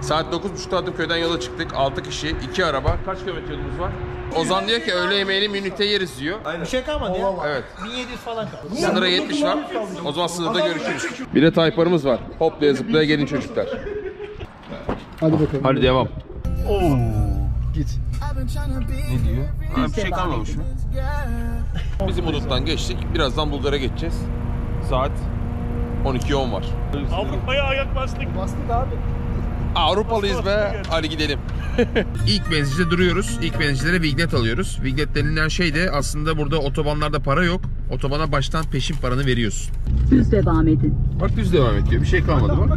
Saat 9.30'da Hadımköy'den yola çıktık. 6 kişi, 2 araba. Kaç kilometre yolumuz var? Ozan diyor ki öğle yemeğini Münih'te yeriz diyor. Bir şey kalmadı ya. Evet. 1700 falan kaldı. Sınıra 70 var. O zaman sınırda görüşürüz. Bir de tayparımız var. Hoplaya zıplaya gelin çocuklar. Hadi bakalım. Hadi devam. Git. Ne diyor? Ha, bir şey kalmamış mı? Bizim Uludağ'dan geçtik. Birazdan Bulgar'a geçeceğiz. Saat 12:10 var. Avrupa'ya ayak bastık. Bastık abi. Avrupalıyız be. Hadi gidelim. İlk benzincide duruyoruz. İlk benzincilere vignet alıyoruz. Vignet denilen şey de aslında burada otobanlarda para yok. Otobana baştan peşin paranı veriyorsun. Düz devam edin. Bak düz devam ediyor. Bir şey kalmadı bak.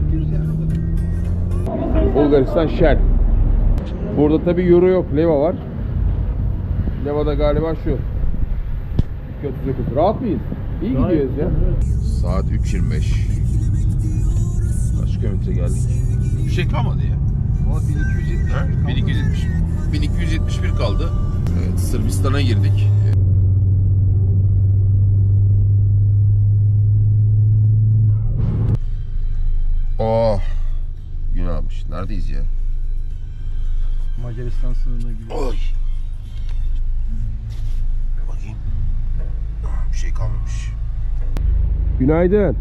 Bulgaristan Shell. Burada tabi euro yok. Leva var. Leva da galiba şu. 239. Rahat mıyız? İyi gidiyoruz ya. Saat 3:25. Kaç kilometre geldik? Bir şey kalmadı ya. 1271 kaldı. Evet, Sırbistan'a girdik. Oh. Gün almış. Neredeyiz ya? Macaristan sınırına gidiyor. Oy. Bakayım. Bir şey kalmamış. Günaydın.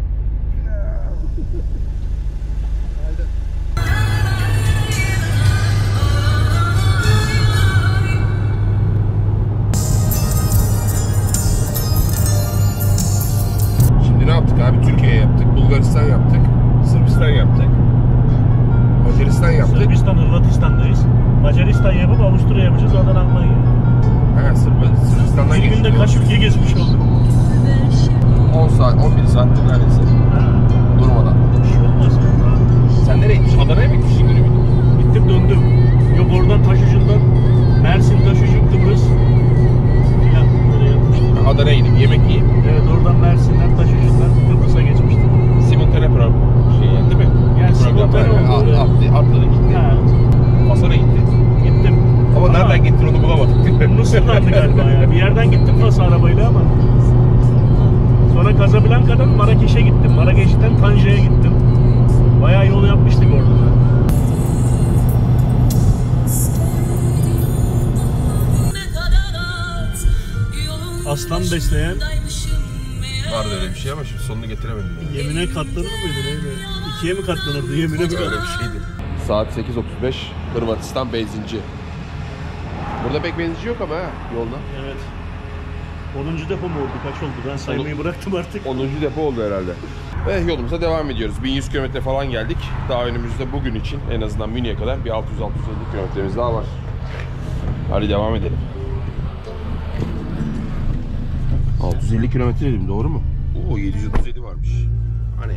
Şimdi ne yaptık abi? Türkiye yaptık, Bulgaristan yaptık, Sırbistan yaptık, Macaristan yaptık. Sırbistan, Hırvatistan'dayız. Macaristan yapıp Avusturya yapacağız, oradan Almanya. He, Sırbistan'dan Bir günde kaç ülke gezmiş olduk? 10 saat, 11 saat neredeyse. Durmadan. Bir şey olmaz. Sen nereye gittin? Adana'ya mı gittin günü? Gittim döndüm. Yok oradan taş ucundan Mersin taş ucu Kıbrıs filan böyle yapmıştım. Adana'ya gidip yemek yiyip Evet oradan Mersin'den taş ucundan Kıbrıs'a geçmiştim. simultane program şey yani değil mi? Yani simultane oldu. Atladı gitti. Ha, Fas'a gitti. gittim. Ama nereden gittin onu bulamadık değil mi? Mısır'dandı galiba ya. Bir yerden gittim Fas'a arabayla ama. Sonra Casablanca'dan Marrakeş'e gittim. Marrakeş'ten Tanja'ya gittim. Bayağı yol yapmıştık orada da. Aslan besleyen Vardı öyle bir şey ama şimdi sonunu getiremedim. Yani. yemine katlanır mıydı neydi? İkiye mi katlanırdı yemine mi? Öyle bir şeydi. Saat 8:35 Hırvatistan benzinci. Burada pek benzinci yok ama ha yolda. Evet. 10. depo mu oldu? Kaç oldu? Ben saymayı bıraktım artık. 10. depo oldu herhalde. Ve yolumuza devam ediyoruz. 1100 kilometre falan geldik. Daha önümüzde bugün için en azından Münih'e kadar bir 600-650 kilometremiz daha var. Hadi devam edelim. 650 kilometre dedim, doğru mu? Oo, 737 varmış. Hani?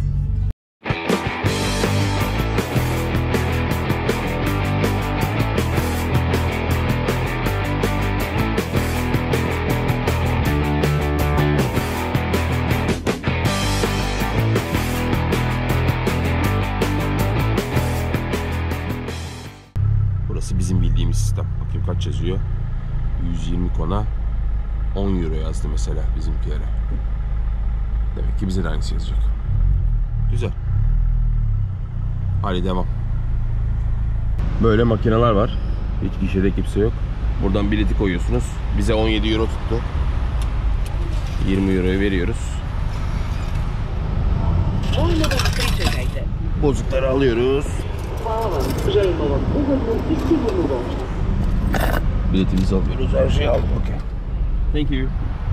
Burası bizim bildiğimiz sistem. Bakayım kaç yazıyor? 120 kona 10 euro yazdı mesela bizimkilere. Demek ki bize de aynısı yazacak. Güzel. Hadi devam. Böyle makineler var. Hiç gişede kimse yok. Buradan bileti koyuyorsunuz. Bize 17 euro tuttu. 20 euroyu veriyoruz. Bozukları alıyoruz. Biletimizi alıyoruz. Her şeyi aldık. Okay. Thank you.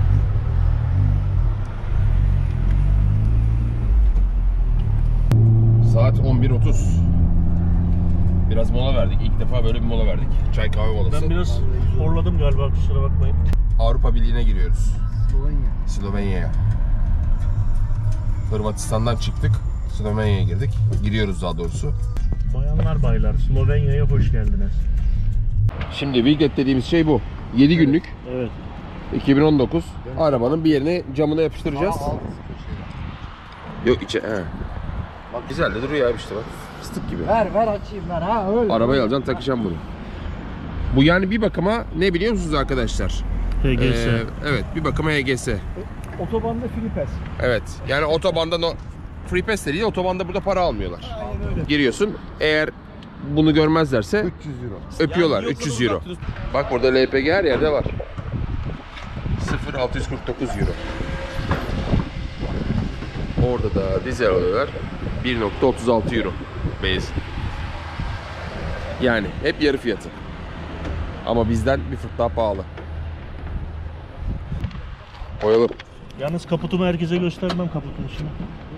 Saat 11:30. Biraz mola verdik. İlk defa böyle bir mola verdik. Çay kahve molası. Ben biraz horladım galiba, kusura bakmayın. Avrupa Birliği'ne giriyoruz. Slovenya'ya. Hırvatistan'dan çıktık. Slovenya'ya girdik. Giriyoruz daha doğrusu. Bayanlar baylar, Slovenya'ya hoş geldiniz. Şimdi Viglet dediğimiz şey bu. 7 günlük. Evet. 2019. Arabanın bir yerine camına yapıştıracağız. Yok içe. He. Bak güzel de duruyor abi işte bak. Fıstık gibi. Ver açayım ben ha öyle. Arabayı alacaksın, takacaksın bunu. Bu yani bir bakıma ne biliyor musunuz arkadaşlar? HGS. Evet, bir bakıma HGS. Otobanda Filipes. Evet. Yani otobanda free pass değil, otobanda burada para almıyorlar. Giriyorsun. Eğer bunu görmezlerse 300 euro. öpüyorlar. Yani 300 euro. Bak burada LPG her yerde var. 0,649 euro. Orada da dizel alıyorlar. 1,36 euro. Benzin. Yani hep yarı fiyatı. Ama bizden bir fırt daha pahalı. Koyalım. Yalnız kaputumu herkese göstermem, kaputun içine.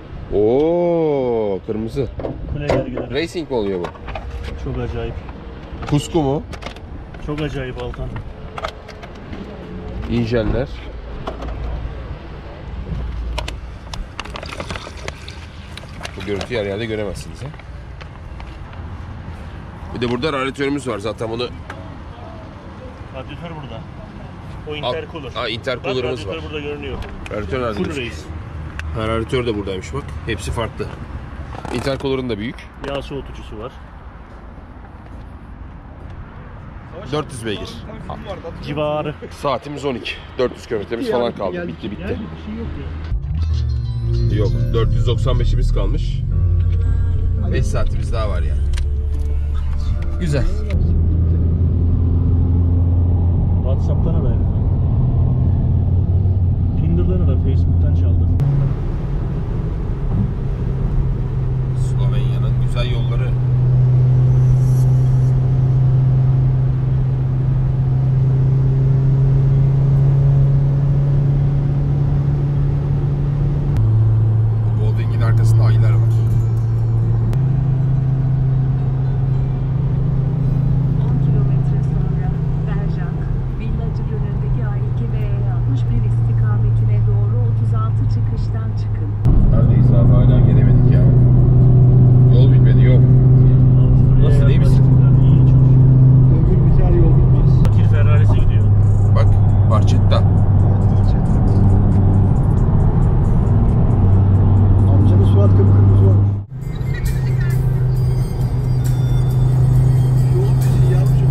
Oo, kırmızı. Kuleler gider. Racing mi oluyor bu? Çok acayip. Kusku mu? Çok acayip Altan. İnjeller. Bu görüntüyü her yerde göremezsiniz. He? Bir de burada radyatörümüz var zaten bunu. Radyatör burada. O intercooler. Aa, intercooler'ımız bak, var. radyatör burada görünüyor. Radyatör nerede? Full reis. Ha, radyatör de buradaymış bak. Hepsi farklı. Intercooler'ın da büyük. Yağ soğutucusu var. 400 beygir. Civarı. Saatimiz 12. 400 kilometremiz falan kaldı. geldik. Bitti bitti. Yani bir şey yok ya. Yok, 495'imiz kalmış. 5 saatimiz daha var yani. Güzel. WhatsApp'tan ara herif. Tinder'dan ara, Facebook'tan çaldır. Slovenya'nın güzel yolları. Bu Bolding'in arkasında ayılar var. 10 kilometre sonra Berjak, Villacı yönündeki A2 ve E61 istikametine doğru 36 çıkıştan çıkın. Neredeyiz abi, hala gelemedik ya. Yol bitmedi, yok. Nasıl, iyi misin? İyi, çok şükür. Ömür biter yol bitmez. Fakir Ferrari'si gidiyor. Bak, Barçetta. Amcanın surat kıpkırmızı olmuş. Yol bizi yavrucuğum,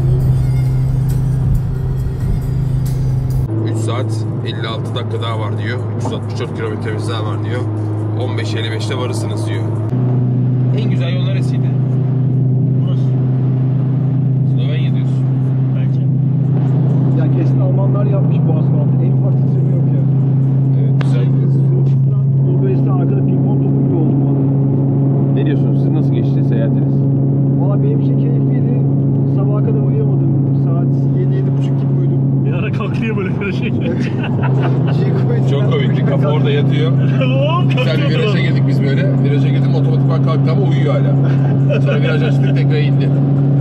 yol bizi. 3 saat 56 dakika daha var diyor. 364 kilometremiz daha var diyor. 15.55'te varırsınız diyor. En güzel yol neresiydi? Burası. Slovenya diyorsun. Bence. Ya kesin Almanlar yapmış bu asfaltı. En ufak titreme yok ya. Evet, güzel. Sırbistan, Bulgaristan arkada pimpon topu gibi oldu bu arada. Ne diyorsunuz? Siz nasıl geçti seyahatiniz? Valla benim için keyifliydi. Sabaha kadar uyuyamadım. Saat 7-7.30 gibi uyudum. Bir ara kalkıyor böyle bir şey. Çok komikti. Kafa orada yatıyor. Güzel bir viraja girdik biz böyle. Viraja girdim, otomatikman kalktı ama uyuyor hala. Sonra viraj açtık, tekrar indi.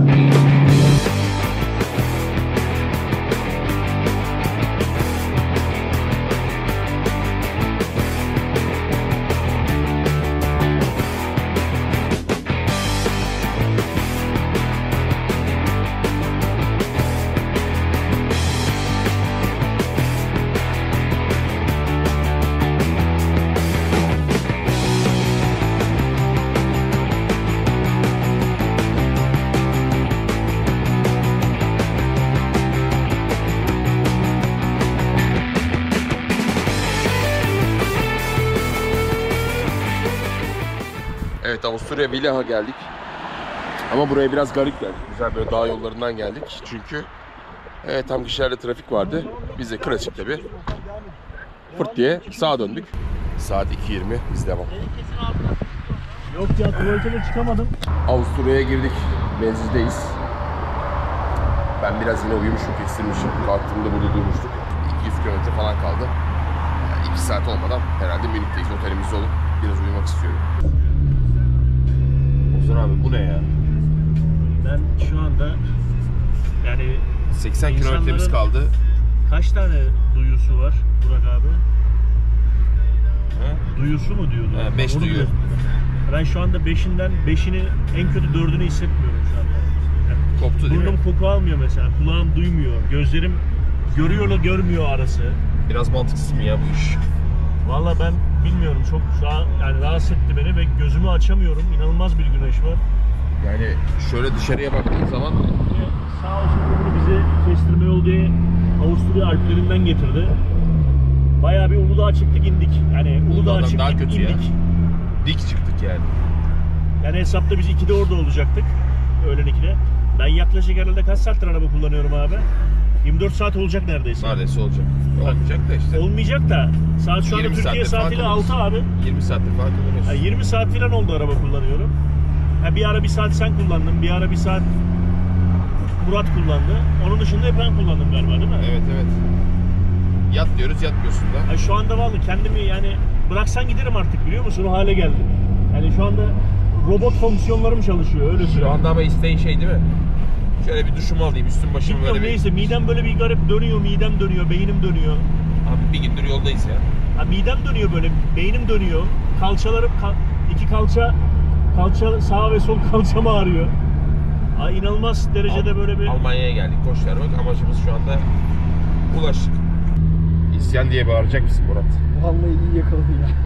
Evet, Avusturya Villach'a geldik. Ama buraya biraz garip geldik. Güzel böyle dağ yollarından geldik. Çünkü tam kişilerde trafik vardı. Biz de klasik tabi. Fırt diye sağa döndük. Saat 2:20, biz devam. Yok ya, tuvaletine çıkamadım. Avusturya'ya girdik. Benzindeyiz. Ben biraz yine uyumuşum, kestirmişim. Kalktığımda burada durmuştuk. 200 kilometre falan kaldı. Yani 2 saat olmadan herhalde Münih'teyiz. Otelimizde olup biraz uyumak istiyorum. Ozan abi bu ne ya? Ben şu anda yani 80 kilometremiz İnsanların- kaldı. kaç tane duyusu var Burak abi? He? Duyusu mu diyordu? 5 Onu duyu. bile- Ben şu anda 5'ini en kötü 4'ünü hissetmiyorum şu anda. Yani Koptu değil mi? burnum koku almıyor mesela, kulağım duymuyor, gözlerim görüyorla görmüyor arası. Biraz mantıksız mı ya bu iş? Valla ben bilmiyorum, çok yani rahatsız etti beni ve gözümü açamıyorum. İnanılmaz bir güneş var. Yani şöyle dışarıya baktığın zaman Ve sağ olsun bunu bizi kestirme yol diye Avusturya Alplerinden getirdi. Bayağı bir Uludağ'a çıktık indik. Yani Uludağ'a Uludağ'dan çıktık daha kötü ya. indik. dik çıktık yani. Yani hesapta biz 2'de orada olacaktık. Öğlen 2'de. Ben yaklaşık herhalde kaç saattir araba kullanıyorum abi? 24 saat olacak neredeyse. Neredeyse olacak. Olmayacak da işte. Olmayacak da saat şu anda 20 Türkiye saattir saatiyle falan 6 abi. 20 saattir falan kullanıyorsun. Yani 20 saat falan oldu araba kullanıyorum. Yani bir ara bir saat sen kullandın, bir ara bir saat Murat kullandı. Onun dışında hep ben kullandım galiba değil mi? Evet evet. Yat diyoruz, yatmıyorsun da. Yani şu anda vallahi kendimi yani bıraksan giderim artık, biliyor musun? O hale geldim. Yani şu anda robot fonksiyonlarım çalışıyor, öyle Şu söyleyeyim. anda ama isteğin şey değil mi? Şöyle bir duşumu alayım, üstüm başımı Bilmiyorum böyle bir... neyse, midem böyle bir garip dönüyor, midem dönüyor, beynim dönüyor. Abi bir gündür yoldayız ya. Ha, midem dönüyor böyle, beynim dönüyor. Kalçalarım, iki kalça sağ ve sol kalçam ağrıyor. Ay, inanılmaz derecede böyle bir... Almanya'ya geldik, boş ver bak. Amacımız şu anda ulaştık. İsyan diye bağıracak mısın Murat? Vallahi iyi yakaladın ya.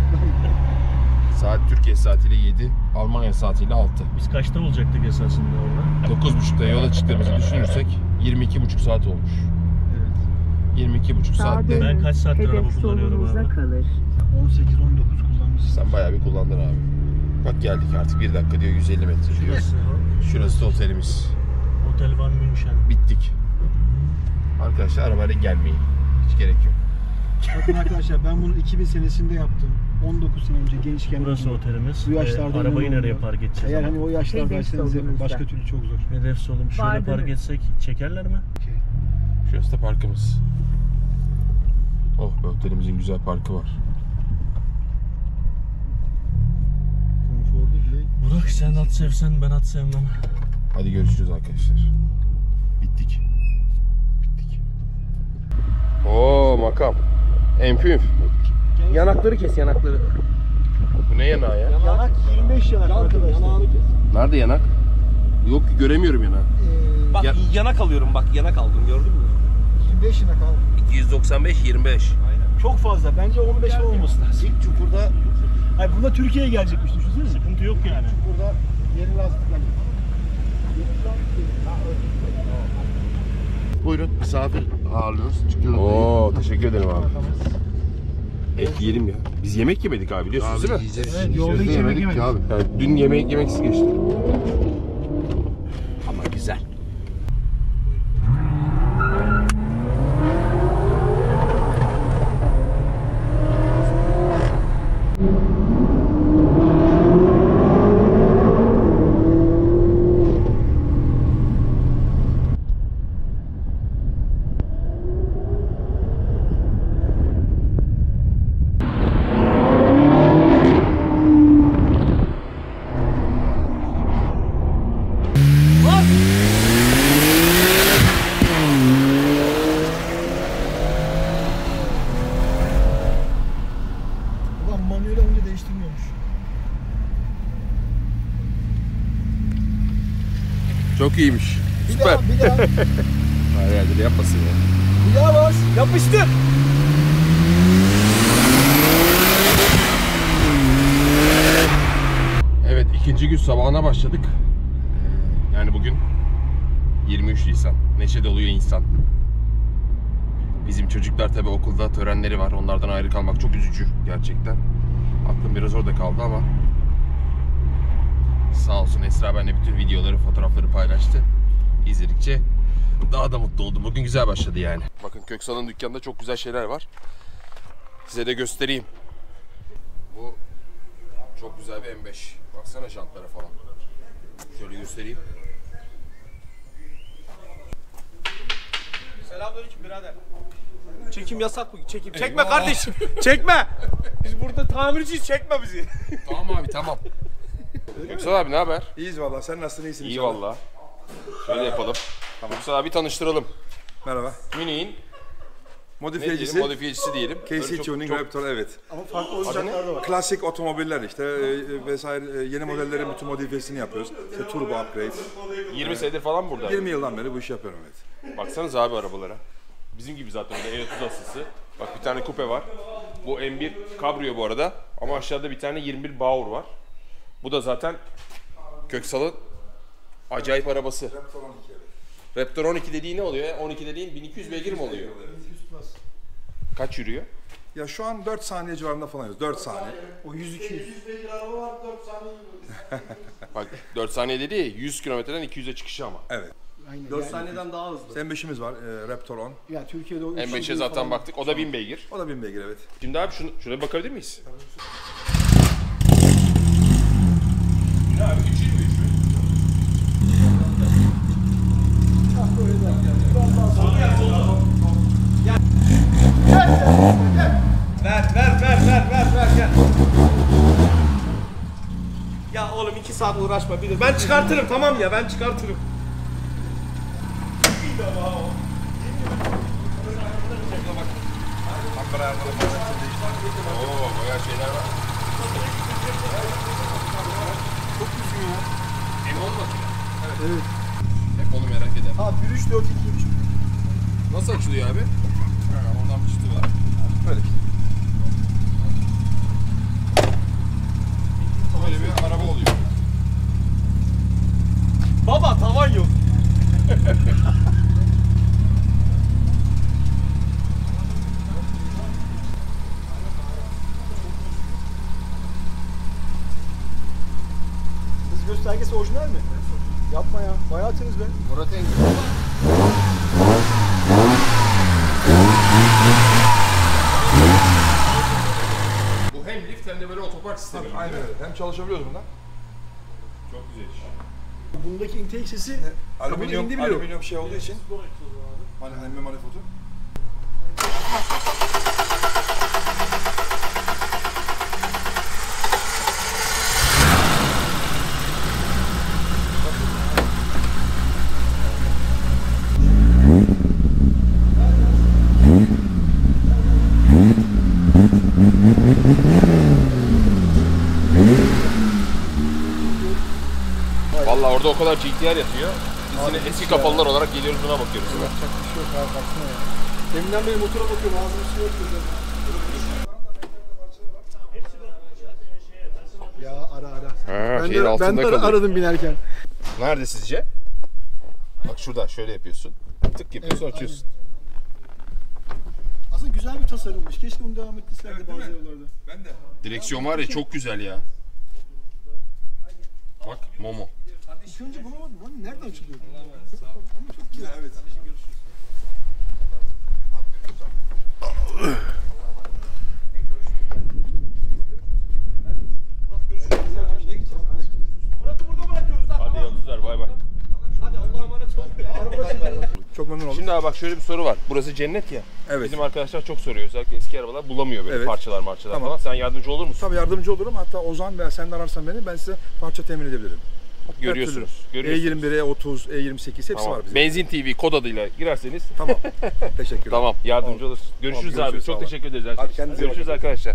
Saat Türkiye saatiyle 7, Almanya saatiyle 6. Biz kaçta olacaktık esasında orada? 9.30'da yola çıktığımızı düşünürsek 22,5 saat olmuş. Evet. 22,5 saatte Ben kaç saattir araba kullanıyorum abi? kalır. 18-19 kullanmışsın. sen bayağı bir kullandın abi. Bak geldik artık 1 dakika diyor, 150 metre diyor. Şurası da otelimiz. Otel Van München. Bittik. Arkadaşlar arabayla gelmeyin. Hiç gerek yok. Bakın arkadaşlar, ben bunu 2000 senesinde yaptım. 19 sene önce gençken. Burası otelimiz. Bu yaşlarda Arabayı inanılmaz. nereye park edeceğiz? Eğer ama? hani o yaşlardaysanız yapın. solunuzda. Başka türlü çok zor. Hedef solum. Şöyle Var, değil park mi? etsek çekerler mi? Okey. Şurası da parkımız. Oh be, otelimizin güzel parkı var. Konforlu bile. Burak, sen at sevsen ben at sevmem. Hadi görüşürüz arkadaşlar. Bittik. Bittik. Oo makam. Enfüf. Yanakları kes, yanakları. Bu ne yanağı ya? Yanak 25 yanak arkadaşlar. Nerede yanak? Yok, göremiyorum yanağı. Bak Ya- yanak alıyorum, bak yanak aldım, gördün mü? 25 yanak abi. 295 25. Çok fazla. Bence 15 olması lazım. İlk çukurda Hayır, bunda Türkiye'ye gelecekmiş, düşünsene. Sıkıntı yok yani. Burada yeni lastikler. Buyurun, misafir ağırlıyoruz. Çıkıyoruz. Oo, teşekkür ederim abi. Et yiyelim ya. Biz yemek yemedik abi, biliyorsunuz değil mi? Yiyeceğiz. Evet, yolda hiç yemek yemedik. ki abi. Yani dün yemeksiz geçti. ama güzel. Ulan manuel olunca değiştirmiyormuş. Çok iyiymiş. Bir Süper. daha, bir daha. Hayır hayır, yapmasın ya. Bir daha bas. Yapıştır. Evet, ikinci gün sabahına başladık. Yani bugün 23 Nisan. Neşe doluyor insan. Bizim çocuklar tabi okulda törenleri var. Onlardan ayrı kalmak çok üzücü gerçekten. Aklım biraz orada kaldı ama sağ olsun Esra benimle bütün videoları, fotoğrafları paylaştı. İzledikçe daha da mutlu oldum. Bugün güzel başladı yani. Bakın Köksal'ın dükkanında çok güzel şeyler var. Size de göstereyim. Bu çok güzel bir M5. Baksana jantlara falan. Şöyle göstereyim. Selamünaleyküm birader. Çekim yasak mı? Çekim. Çekme kardeşim. Çekme. Biz burada tamirciyiz, çekme bizi. Tamam abi, tamam. Köksal abi ne haber? İyiyiz valla. Sen nasılsın? İyisin İyi inşallah. valla. Şöyle yapalım. Köksal abi tanıştıralım. Merhaba. Münih'in Modifiyecisi. modifiyecisi diyelim. Böyle KC çok- Tuning çok- Raptor, evet. Ama farklı oyuncaklar da var. Klasik otomobiller işte vesaire, yeni modellerin bütün modifiyesini yapıyoruz. İşte turbo upgrade. 20 senedir falan burada. 20 yıldan beri bu işi yapıyorum, evet. Baksanıza abi arabalara. Bizim gibi zaten orada E30 asısı. Bak bir tane kupe var. Bu M1 Cabrio bu arada. Ama aşağıda bir tane 21 Bauer var. Bu da zaten Köksal'ın acayip arabası. Raptor 12, evet. Raptor 12 dediği ne oluyor ya? 12 dediğin 1200 beygir mi oluyor? Kaç yürüyor? Ya şu an 4 saniye civarında falanız. 4 saniye. O 100-200. Bak 4 saniye dedi ya 100 kilometreden 200'e çıkışı ama. Evet. Aynen. 4 saniyeden daha hızlı. M5'imiz var. Raptor 10. Ya Türkiye'de o M5'e zaten baktık. O da 1000 beygir. O da 1000 beygir evet. Şimdi abi şuna bir bakabilir miyiz? Ne abi 3 mü 3 mü? Ver gel. Ya oğlum 2 saat uğraşma bir de. Ben çıkartırım tamam ya ben çıkartırım. Oo bayağı şeyler var. Çok düzgün ya. M10 makine. Evet. Hep onu merak ederim. Ha 1.3 4 2 3. Nasıl açılıyor abi? Oradan bir çıtı var. Böyle. Böyle bir araba oluyor. Baba tavan yok. Hız göstergesi orijinal mi? Yapma ya. Bayağı temiz be. Murat Engin. Bu hem lift hem de böyle otopark sistemi. Aynen öyle. Hem çalışabiliyoruz bundan. Çok güzel iş. Bundaki intake sesi Alüminyum şey olduğu için. Emme manifoldu. Vallahi orada o kadar GTR yatıyor. Biz yine eski kafalılar olarak geliyoruz buna bakıyoruz. yapacak bir şey yok abi baksana ya. Deminden beri motora bakıyorum ağzım su yok burada. Ya ara. Şeyin altında ben de kalıyor. aradım binerken. Nerede sizce? Bak şurada şöyle yapıyorsun. Tık yapıyorsun açıyorsun. Aslında güzel bir tasarımmış. Keşke bunu devam ettirselerdi bazı yollarda. Ben de. Direksiyon var ya çok güzel ya. Bak Momo. İlk önce bulamadım lan. Nereden açılıyor? Evet. Hadi yolcular bay bay. Çok memnun oldum. Şimdi abi bak şöyle bir soru var. Burası cennet ya. Evet. Bizim arkadaşlar çok soruyor. Özellikle eski arabalar bulamıyor böyle Evet. parçalar Tamam. falan. Sen yardımcı olur musun? Tabii yardımcı olurum. Hatta Ozan veya sen de ararsan beni ben size parça temin edebilirim. Görüyorsunuz. Her türlü. E21, E30, E28 hepsi Tamam. var bizim. Benzin TV kod adıyla girerseniz Tamam. Teşekkürler. tamam yardımcı oluruz. Görüşürüz Tamam, abi. görüşürüz, Çok sağ olun. teşekkür ederiz. her şey Hadi için. kendinize iyi Görüşürüz bakın. arkadaşlar.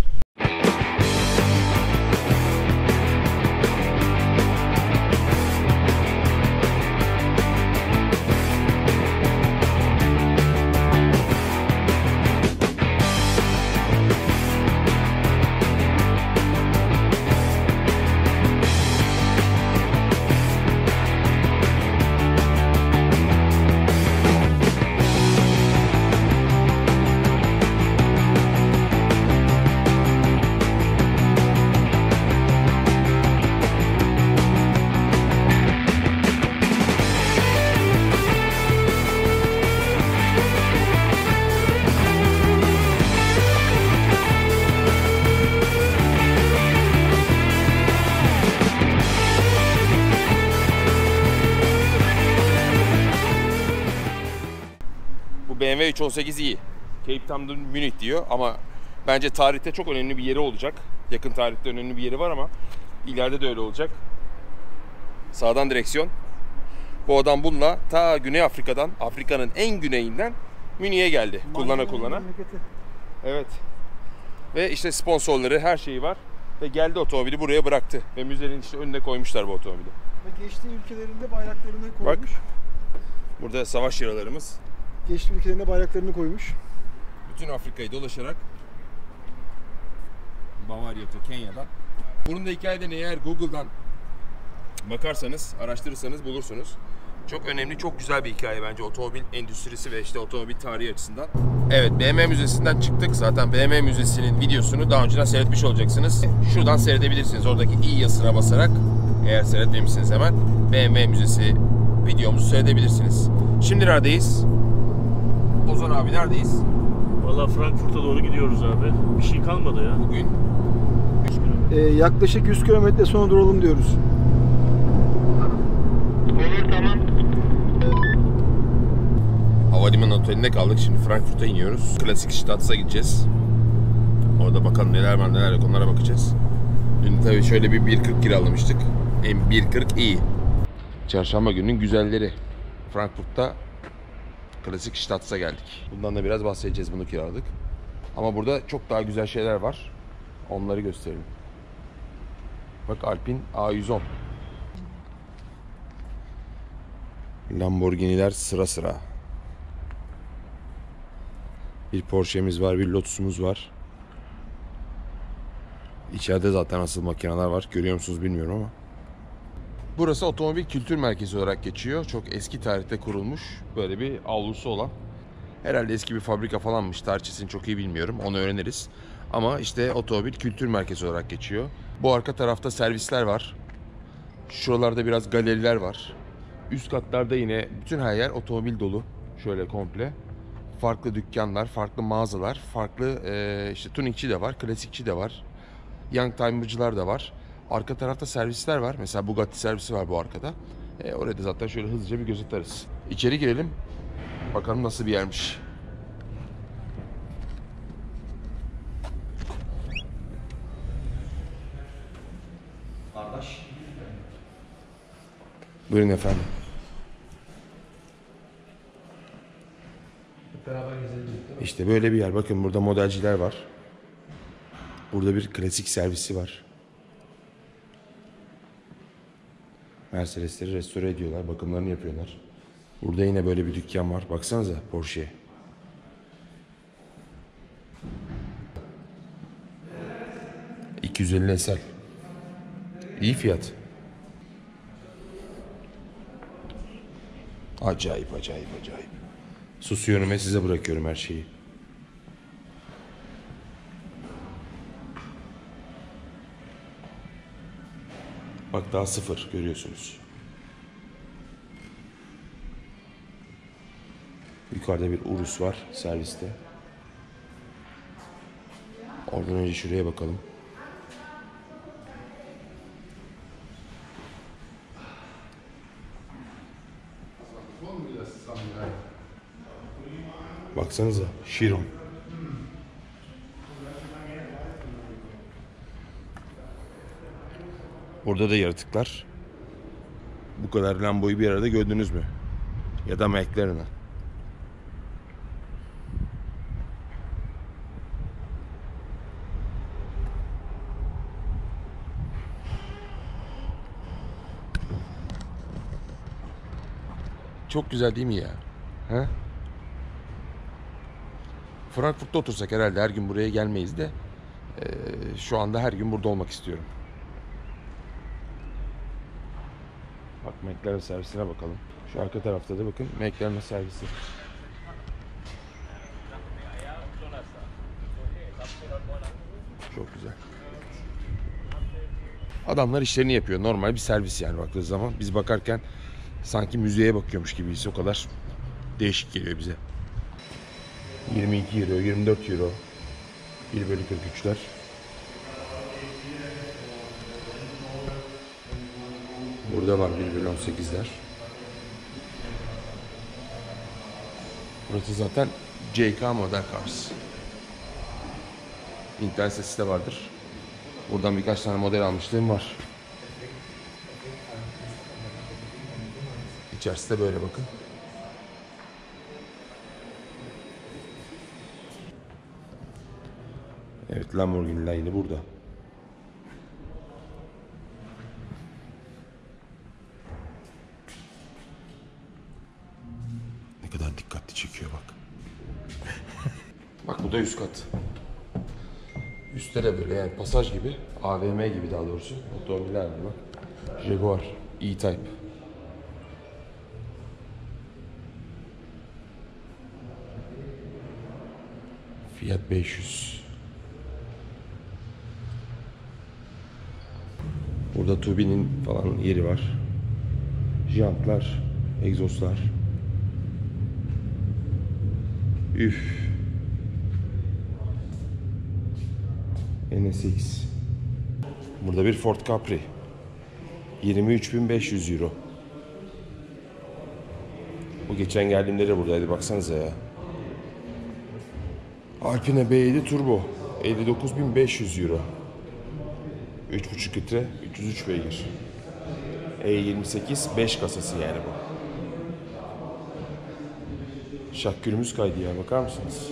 Bu BMW 318 iyi. Cape Town'da Münih diyor ama bence tarihte çok önemli bir yeri olacak. Yakın tarihte önemli bir yeri var ama ileride de öyle olacak. Sağdan direksiyon. Bu adam bununla ta Güney Afrika'dan, Afrika'nın en güneyinden Münih'e geldi. Kullana. Evet. Ve işte sponsorları, her şeyi var. Ve geldi otomobili buraya bıraktı. Ve müzenin işte önüne koymuşlar bu otomobili. Ve geçtiği ülkelerinde bayraklarını koymuş. Bak. Burada savaş yaralarımız. Geçtiği ülkelerinde bayraklarını koymuş. Bütün Afrika'yı dolaşarak Bavarya'da, Kenya'dan. Bunun da hikayelerini eğer Google'dan bakarsanız, araştırırsanız bulursunuz. Çok önemli, çok güzel bir hikaye bence otomobil endüstrisi ve işte otomobil tarihi açısından. Evet, BMW Müzesi'nden çıktık. Zaten BMW Müzesi'nin videosunu daha önceden seyretmiş olacaksınız. Şuradan seyredebilirsiniz. Oradaki i yazısına basarak, eğer seyretmemişsiniz hemen, BMW Müzesi videomuzu seyredebilirsiniz. Şimdi neredeyiz? Ozan abi neredeyiz? Valla Frankfurt'a doğru gidiyoruz abi. Bir şey kalmadı ya. Bugün Yaklaşık 100 kilometre sonra duralım diyoruz. havalimanı otelinde kaldık. Şimdi Frankfurt'a iniyoruz. Klasik Stadt'a gideceğiz. Orada bakalım neler var neler yok, onlara bakacağız. Dün tabii şöyle bir 1.40 kiralamıştık. M1.40 iyi. Çarşamba gününün güzelleri. Frankfurt'ta Klasik Stadt'a geldik. Bundan da biraz bahsedeceğiz, bunu kiraladık. Ama burada çok daha güzel şeyler var. Onları gösterelim. Bak, Alpine A110. Lamborghini'ler sıra sıra. Bir Porsche'miz var, bir Lotus'umuz var. İçeride zaten asıl makineler var. Görüyor musunuz bilmiyorum ama. Burası Otomobil Kültür Merkezi olarak geçiyor. Çok eski tarihte kurulmuş. Böyle bir avlusu olan. Herhalde eski bir fabrika falanmış. Tarihçesini çok iyi bilmiyorum. Onu öğreniriz. Ama işte Otomobil Kültür Merkezi olarak geçiyor. Bu arka tarafta servisler var. Şuralarda biraz galeriler var. Üst katlarda yine bütün her yer otomobil dolu. Şöyle komple. Farklı dükkanlar, farklı mağazalar, farklı işte tuningçi de var, klasikçi de var. Youngtimer'cılar da var. Arka tarafta servisler var. Mesela Bugatti servisi var bu arkada. Oraya da zaten şöyle hızlıca bir göz atarız. İçeri girelim. Bakalım nasıl bir yermiş. Kardeş. Buyurun efendim. İşte böyle bir yer. Bakın burada modelciler var. Burada bir klasik servisi var. Mercedesleri restore ediyorlar. Bakımlarını yapıyorlar. Burada yine böyle bir dükkan var. Baksanıza Porsche. $250 SL. İyi fiyat. Acayip, acayip, acayip. Susuyorum ve size bırakıyorum her şeyi. Bak, daha sıfır görüyorsunuz. Yukarıda bir Urus var serviste. Oradan önce şuraya bakalım. Baksanıza, Chiron. Burada da yaratıklar. Bu kadar Lambo'yu bir arada gördünüz mü? Ya da McLaren'ı. Çok güzel değil mi ya? He? Frankfurt'ta otursak herhalde her gün buraya gelmeyiz de şu anda her gün burada olmak istiyorum. Bak, McLaren servisine bakalım. Şu arka tarafta da bakın McLaren servisi. Çok güzel. Adamlar işlerini yapıyor. Normal bir servis yani baktığı zaman. Biz bakarken sanki müzeye bakıyormuş gibiyiz. O kadar değişik geliyor bize. 22 euro, 24 euro. 1/43'ler. Burada var 1/18'ler. Burası zaten JK Model Cars. İnternet sitesi de vardır. Buradan birkaç tane model almışlığım var. İçerisi de böyle bakın. Evet, Lamborghini Line burada. Ne kadar dikkatli çekiyor bak. Bak, bu da üst kat. Üstte de böyle yani pasaj gibi, AVM gibi daha doğrusu otomobiller var bak. Jaguar E-Type. Fiat 500. Burada turbinin falan yeri var. Jantlar, egzozlar. Üf. NSX. Burada bir Ford Capri. 23.500 euro. Bu geçen geldiğimde buradaydı, baksanıza ya. Alpine B7 Turbo. 59.500 euro. 3.5 litre, 303 beygir. E28 5 kasası yani bu. Şakkülümüz kaydı ya, bakar mısınız?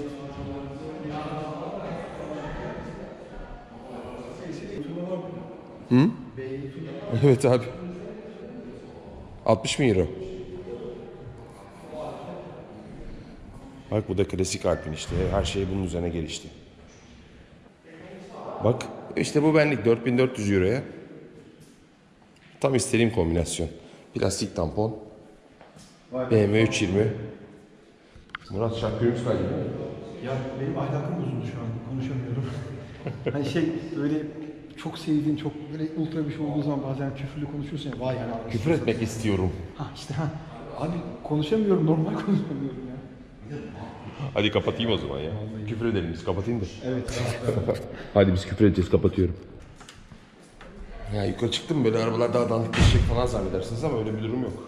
Hı? Evet abi. 60 bin euro. Bak bu da klasik Alpine işte. Her şey bunun üzerine gelişti. Bak işte bu benlik 4400 euroya. Tam istediğim kombinasyon. Plastik tampon. BMW 320. Murat şarkıyımız kaydı. Ya benim ahlakım bozuldu şu an. Konuşamıyorum. Hani şey böyle çok sevdiğin, çok böyle ultra bir şey olduğu zaman bazen küfürlü konuşuyorsun ya. Vay yani. Küfür etmek istiyorum. Ha işte ha. Abi konuşamıyorum, normal konuşamıyorum ya. Hadi kapatayım o zaman ya. Küfür edelim biz, kapatayım da. Evet. Hadi biz küfür edeceğiz, kapatıyorum. Ya yukarı çıktım, böyle arabalar daha dandik geçecek falan zannedersiniz ama öyle bir durum yok.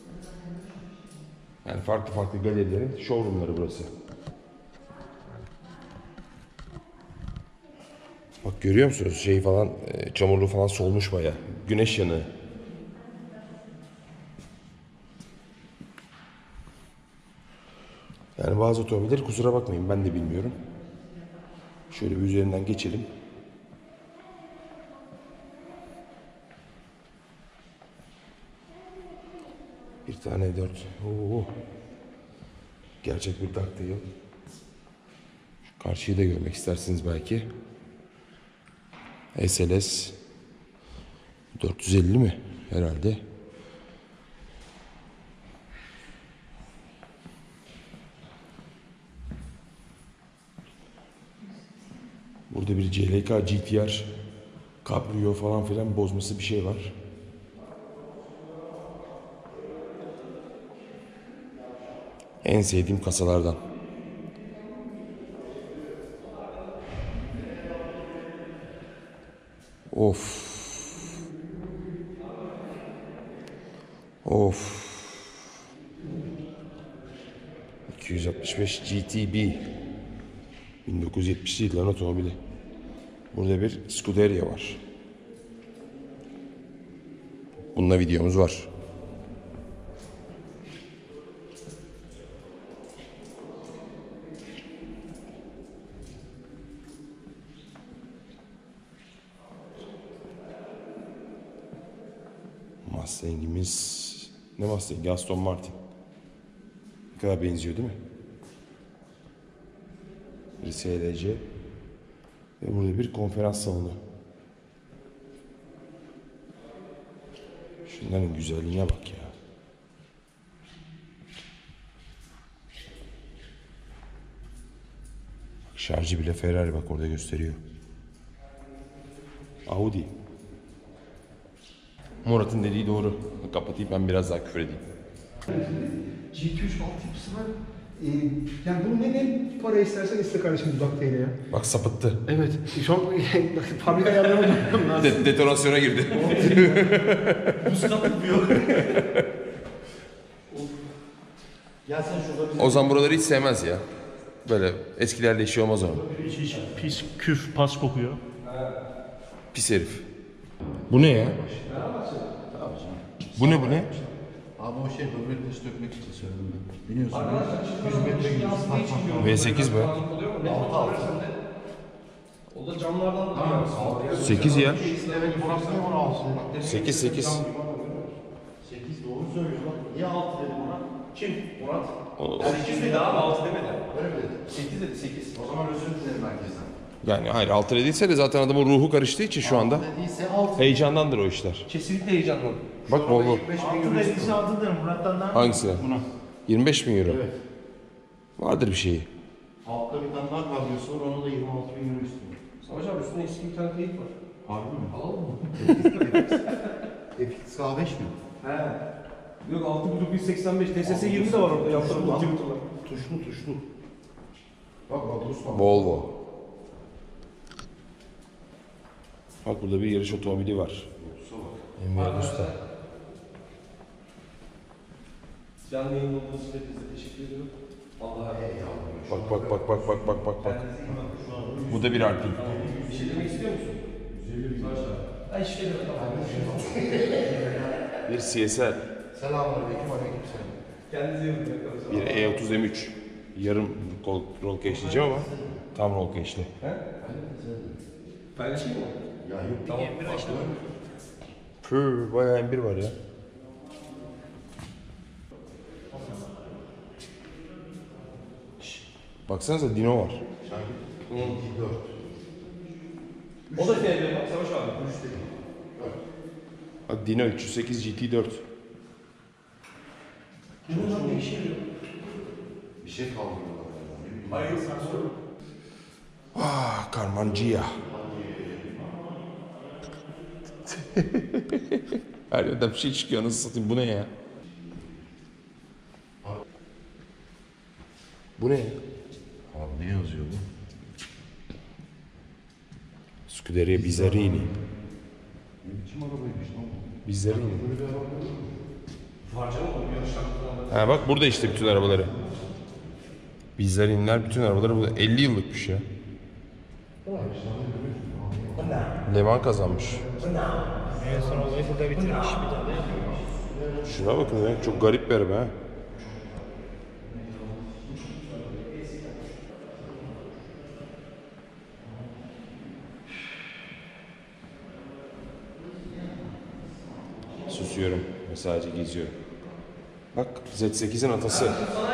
Yani farklı farklı galerilerin showroomları burası. Bak görüyor musunuz şey falan, çamurlu falan solmuş bayağı. Güneş yanığı. Yani bazı otomobilleri kusura bakmayın, ben de bilmiyorum. Şöyle bir üzerinden geçelim. Bir tane 4. Oo. Gerçek bir Ducktail. Şu karşıyı da görmek istersiniz belki. SLS 450 mi? Herhalde. Burada bir CLK GTR Cabrio falan filan bozması bir şey var. En sevdiğim kasalardan. Of. Of. 265 GTB. 1970'li yılların otomobili. Burada bir Scuderia var. Bununla videomuz var. Mustang'imiz... Ne Mustang? Aston Martin. Ne kadar benziyor değil mi? Bir SLC. Ve burada bir konferans salonu. Şunların güzelliğine bak ya. Şarjı bile Ferrari bak orada gösteriyor. Audi. Murat'ın dediği doğru. Kapatayım ben biraz daha küfür edeyim. GT3 altyapısı var. Yani bunu ne para istersen iste kardeşim Ducktail'e ya. Bak sapıttı. Evet. Şu an fabrika ayarlarına lazım. Detonasyona girdi. Buz kapatmıyor. Gelsen şurada O zaman buraları hiç sevmez ya. Böyle eskilerde işi olmaz onun. Hiç pis, küf, pas kokuyor. Pis herif. Bu ne ya? Bu ne bu ne? Abi o şey böbrek taşı dökmek için söyledim ben. Biliyorsun. 100 metre V8 mi? O da camlardan da 8 ya. Evet burası ne var altı? 8. 8 doğru söylüyor bak. Niye 6 dedi buna? Kim? Murat. 8 dedi abi 6 demedi. Öyle mi dedi? 8 dedi 8. O zaman özür dilerim herkesten. Yani hayır 6 dediyse de zaten adamın ruhu karıştığı için şu anda Dediyse 6. heyecandandır o işler. Kesinlikle heyecanlandım. Bak Volvo. 5 bin euro istiyor. Altıdır Murat'tan daha. Hangisi? Buna. 25 bin euro. Evet. Vardır bir şeyi. Altta bir tane daha radyosu var, ona da 26.000 euro istiyor. Savaş abi üstünde eski bir tane kayıt var. Harbi mi? Alalım mı? FX K5 mi? He. Yok 6185 DSS 20 de var orada yaptırıldı Twitter'da. Tuşlu. Bak radyosu var. Volvo. Bak burada bir yarış otomobili var. Enver Usta. Canlı yayın olduğunuz için hepinize teşekkür ediyorum. Allah'a Bak. Bu da bir Alpin. bir şey demek istiyor musun? Ben hiç şey demedim. Bir CSR. Selamünaleyküm, aleykümselam. Kendinize iyi bakın. Bir E30 M3. Yarım roll cage diyeceğim ama tam roll cage'li. Paylaşayım mı? Ya yok. Tamam. Püh, bayağı M1 var ya. Baksanıza Dino var. O da TB bak Savaş abi. Bak Dino 308 GT4. Bundan değişiyor. Bir şey kaldırıyorlar. Hayır sen sor. Ah, Karmancıya. Her yerden bir şey çıkıyor, nasıl satayım, bu ne ya? Bu ne ya? Abi ne yazıyor bu? Scuderia Bizzarini. Ne biçim arabaymış lan bu? Bizzarini. Ha bak burada işte bütün arabaları. Bizzarinler bütün arabaları burada. 50 yıllıkmış ya. Leman kazanmış. En son olayı burada bitirmiş. Bir daha da yapıyor. Şuna bakın ya, çok garip bir araba ha. Susuyorum ve sadece geziyorum. Bak Z8'in atası.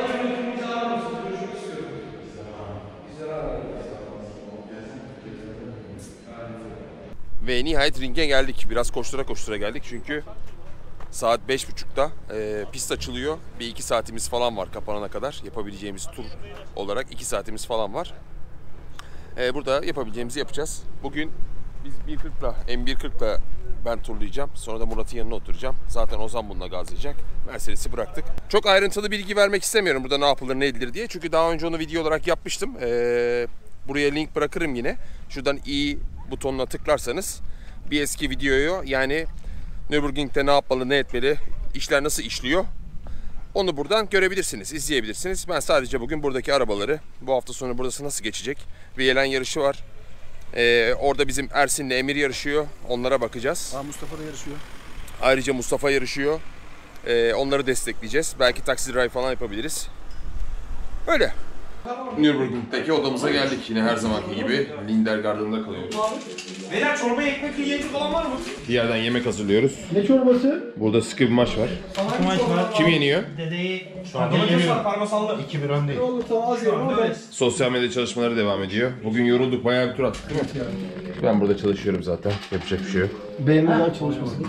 Ve nihayet ringe geldik. Biraz koştura geldik çünkü saat 5.30'da pist açılıyor. Bir 2 saatimiz falan var kapanana kadar. Yapabileceğimiz tur olarak 2 saatimiz falan var. Burada yapabileceğimizi yapacağız. Bugün biz M140'la ben turlayacağım. Sonra da Murat'ın yanına oturacağım. Zaten Ozan bununla gazlayacak. Mercedes'i bıraktık. Çok ayrıntılı bilgi vermek istemiyorum burada ne yapılır ne edilir diye. Çünkü daha önce onu video olarak yapmıştım. Buraya link bırakırım yine. Şuradan i butonuna tıklarsanız bir eski videoyu, yani Nürburgring'de ne yapmalı, ne etmeli, işler nasıl işliyor, onu buradan görebilirsiniz, izleyebilirsiniz. Ben sadece bugün buradaki arabaları, bu hafta sonu burası nasıl geçecek, bir Yelen yarışı var. Orada bizim Ersin'le Emir yarışıyor, onlara bakacağız. Mustafa da yarışıyor. Ayrıca Mustafa yarışıyor, onları destekleyeceğiz. Belki taksi drive falan yapabiliriz. Öyle. Nürburgring'deki odamıza geldik yine her zamanki gibi. Lindergarten'da kalıyoruz. Beyler çorbaya ekmek yiyecek olan var mı? Bir yerden yemek hazırlıyoruz. Ne çorbası? Burada sıkı bir maç var. Maç var. Kim yeniyor? Dedeyi Domates var parmesanlı. 2-1 öndeyiz. Olur tamam az yerim ama ben. Sosyal medya çalışmaları devam ediyor. Bugün yorulduk, bayağı bir tur attık değil mi? Ben burada çalışıyorum zaten. Yapacak bir şey yok. BMW'den çalışmasın.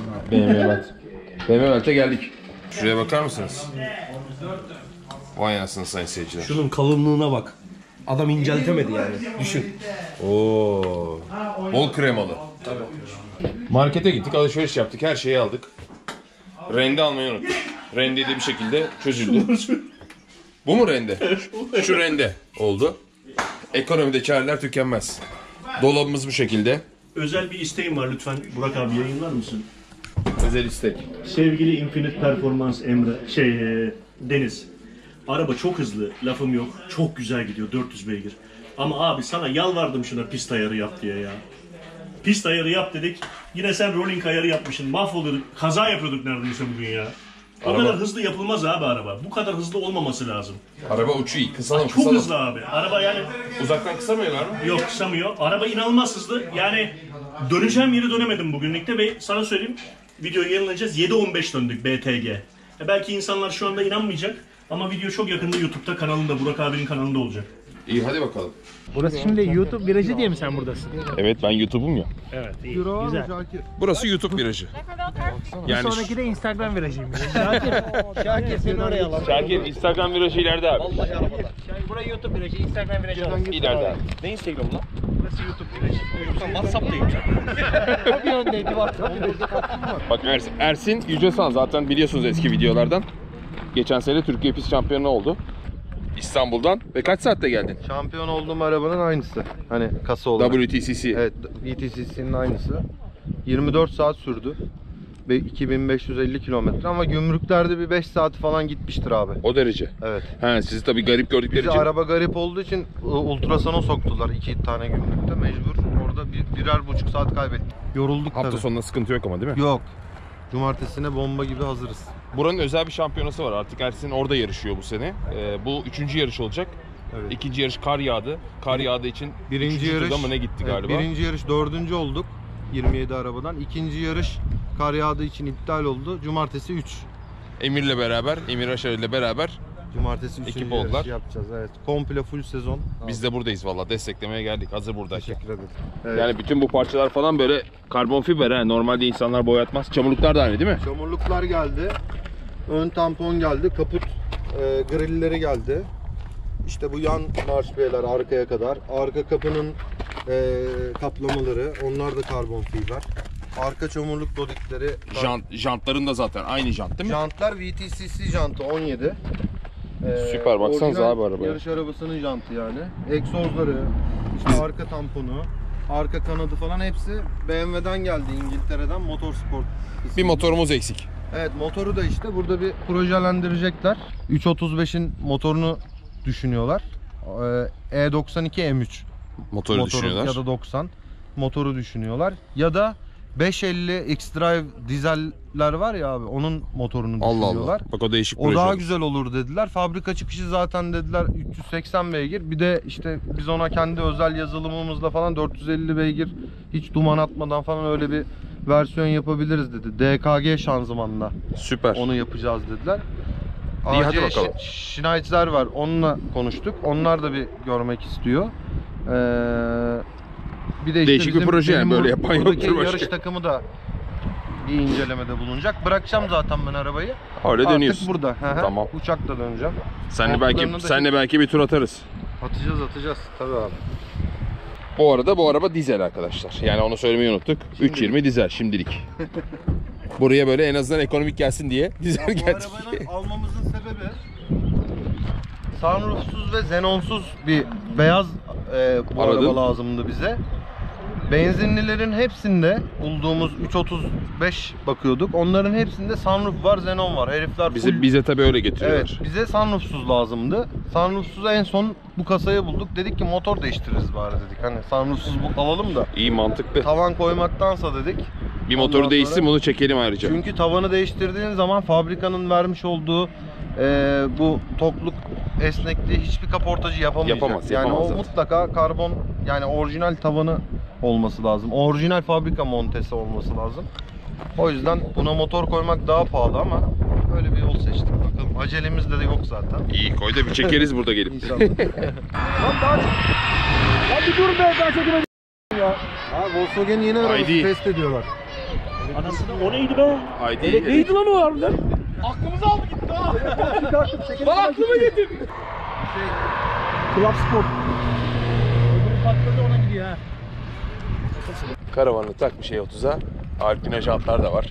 BMW'de geldik. Şuraya bakar mısınız? Vay anasını sayın seyirciler. Şunun kalınlığına bak. Adam inceltemedi yani. Düşün. Oo. Bol kremalı. Markete gittik, alışveriş yaptık, her şeyi aldık. Rende almayı unuttuk. Rendeyi de bir şekilde çözüldü. Bu mu rende? Şu rende oldu. Ekonomide çareler tükenmez. Dolabımız bu şekilde. Özel bir isteğim var, lütfen Burak abi yayınlar mısın? Özel istek. Sevgili Infinite Performance Emre, Deniz. Araba çok hızlı, lafım yok. Çok güzel gidiyor, 400 beygir. Ama abi sana yalvardım şuna pist ayarı yap diye ya. Pist ayarı yap dedik. Yine sen rolling ayarı yapmışsın. Mahvoluyorduk. Kaza yapıyorduk neredeyse bugün ya. O kadar hızlı yapılmaz abi araba. Bu kadar hızlı olmaması lazım. Araba uçuyor. Kısalım Çok kısalım. hızlı abi. Araba yani Uzaktan kısamıyorlar mı? yok kısamıyor. Araba inanılmaz hızlı. Yani döneceğim yeri dönemedim bugünlükte ve sana söyleyeyim. Videoyu yayınlayacağız. 7.15 döndük BTG. Belki insanlar şu anda inanmayacak. Ama video çok yakında YouTube'da kanalında, Burak abinin kanalında olacak. İyi hadi bakalım. Burası şimdi YouTube virajı diye mi sen buradasın? Evet ben YouTube'um ya. Evet iyi. Güzel. Burası YouTube virajı. Yani Bir sonraki de Instagram virajıymış. Şakir seni oraya alalım. Şakir Instagram virajı ileride abi. Burası YouTube virajı, Instagram virajı alalım. İleride abi. Ne Instagram lan? Burası YouTube virajı. Yoksa WhatsApp'tayım. O bir yöndeydi WhatsApp. Bak Ersin Yücesan zaten biliyorsunuz eski videolardan. Geçen sene Türkiye pist şampiyonu oldu. İstanbul'dan ve kaç saatte geldin? Şampiyon olduğum arabanın aynısı. Hani kasa olarak. WTCC. Evet, VTCC'nin aynısı. 24 saat sürdü. Ve 2550 kilometre ama gümrüklerde bir 5 saat falan gitmiştir abi. O derece. Evet. He, sizi tabii garip gördükleri Bizi için. araba garip olduğu için ultrasona soktular 2 tane gümrükte mecbur. Orada birer buçuk saat kaybettik. Yorulduk Hafta tabii. sonunda sıkıntı yok ama değil mi? Yok. Cumartesine bomba gibi hazırız. Buranın özel bir şampiyonası var. Artık Ersin orada yarışıyor bu sene. Bu 3. yarış olacak. Evet. 2. yarış kar yağdı. Kar yağdığı için Birinci 3. yarış turda mı ne gitti galiba? Birinci yarış 4. olduk. 27 arabadan. İkinci yarış kar yağdığı için iptal oldu. Cumartesi 3. Emir'le beraber, Emir Aşar ile beraber Cumartesi 3. Ekip yarış oldular. yapacağız. Evet. Komple full sezon. biz de buradayız valla. Desteklemeye geldik. Hazır buradayken. Teşekkür ederim. Evet. Yani bütün bu parçalar falan böyle karbon fiber ha. Normalde insanlar boyatmaz. Çamurluklar da aynı değil mi? Çamurluklar geldi. Ön tampon geldi. Kaput grilleri geldi. İşte bu yan marşpiyeler arkaya kadar. Arka kapının kaplamaları. Onlar da karbon fiber. Arka çamurluk dodikleri. Jantların da zaten aynı jant değil mi? Jantlar VTCC jantı 17. Süper, baksanıza orijinal abi arabaya. Yarış arabasının jantı yani. Egzozları, işte arka tamponu, arka kanadı falan hepsi BMW'den geldi, İngiltere'den Motorsport kısmı. Bir motorumuz eksik. Evet, motoru da işte burada bir projelendirecekler. 335'in motorunu düşünüyorlar. E92 M3 Motoru düşünüyorlar. ya da 90 motoru düşünüyorlar. Ya da 550 X-Drive dizeller var ya abi, onun motorunu Allah düşünüyorlar. Allah. Bak o değişik O proje daha olur. güzel olur dediler. Fabrika çıkışı zaten dediler 380 beygir. Bir de işte biz ona kendi özel yazılımımızla falan 450 beygir hiç duman atmadan falan öyle bir versiyon yapabiliriz dedi. DKG şanzımanla Süper. onu yapacağız dediler. İyi, hadi bakalım. Schneitzer var. Onunla konuştuk. Onlar da bir görmek istiyor. Bir de işte Değişik bir proje yani, böyle yapan buradaki yoktur başka. yarış takımı da bir incelemede bulunacak. Bırakacağım zaten ben arabayı. Öyle Artık dönüyorsun. burada. Hı hı. Tamam. Uçakla döneceğim. Senle belki bir tur atarız. Atacağız tabii abi. Bu arada bu araba dizel arkadaşlar. Yani onu söylemeyi unuttuk. 320 dizel şimdilik. Buraya böyle en azından ekonomik gelsin diye dizel Bu geldik. arabanın almamızın sebebi sunroofsuz ve xenonsuz bir beyaz bu Aradın. araba lazımdı bize. Benzinlilerin hepsinde bulduğumuz 335 bakıyorduk. Onların hepsinde sunroof var, xenon var. Herifler full... Bize tabii öyle getiriyorlar. Evet, bize sunroofsuz lazımdı. Sunroofsuz'a en son bu kasayı bulduk. Dedik ki motor değiştiririz bari dedik. Hani sunroofsuz alalım da İyi, mantıklı. tavan koymaktansa dedik. Bir motoru Ondan değişsin, sonra- bunu çekelim ayrıca. Çünkü tavanı değiştirdiğin zaman fabrikanın vermiş olduğu bu tokluk esnekliği hiçbir kaportacı yapamayacak. Yapamaz Yani o zaten. mutlaka karbon, yani orijinal tavanı olması lazım. Orijinal fabrika montesi olması lazım. O yüzden buna motor koymak daha pahalı ama öyle bir yol seçtik bakalım. Acelemiz de yok zaten. İyi, koy da bir çekeriz burada gelip. İnşallah. Ya bir dur be, daha çekemedim. Ha, Volkswagen yeni arabası ID. test ediyorlar. Anasını o neydi be? Haydi. Neydi lan o harbiden? Aklımızı aldı gitti ha. Bak aklıma getirdi. Club Sport. Öbürü patladı, ona gidiyor ha. Karavanını takmış E30'a. Alpine jantlar da var.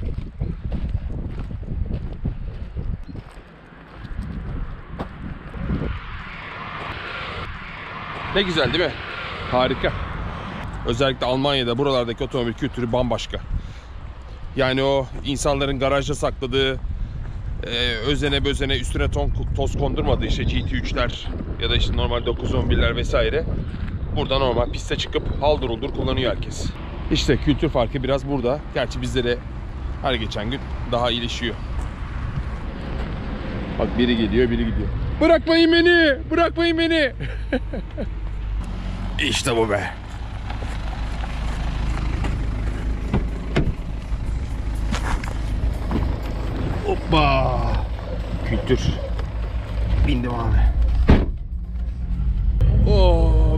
Ne güzel değil mi? Harika. Özellikle Almanya'da buralardaki otomobil kültürü bambaşka. Yani o insanların garajda sakladığı, özene bözene üstüne toz kondurmadığı işte GT3'ler ya da işte normal 911'ler vesaire. Burada normal piste çıkıp haldır uldur kullanıyor herkes. İşte kültür farkı biraz burada. Gerçi bizde de her geçen gün daha iyileşiyor. Bak biri geliyor, biri gidiyor. Bırakmayın beni! Bırakmayın beni! İşte bu be. Hoppa! Kültür. Bindim abi. Oo!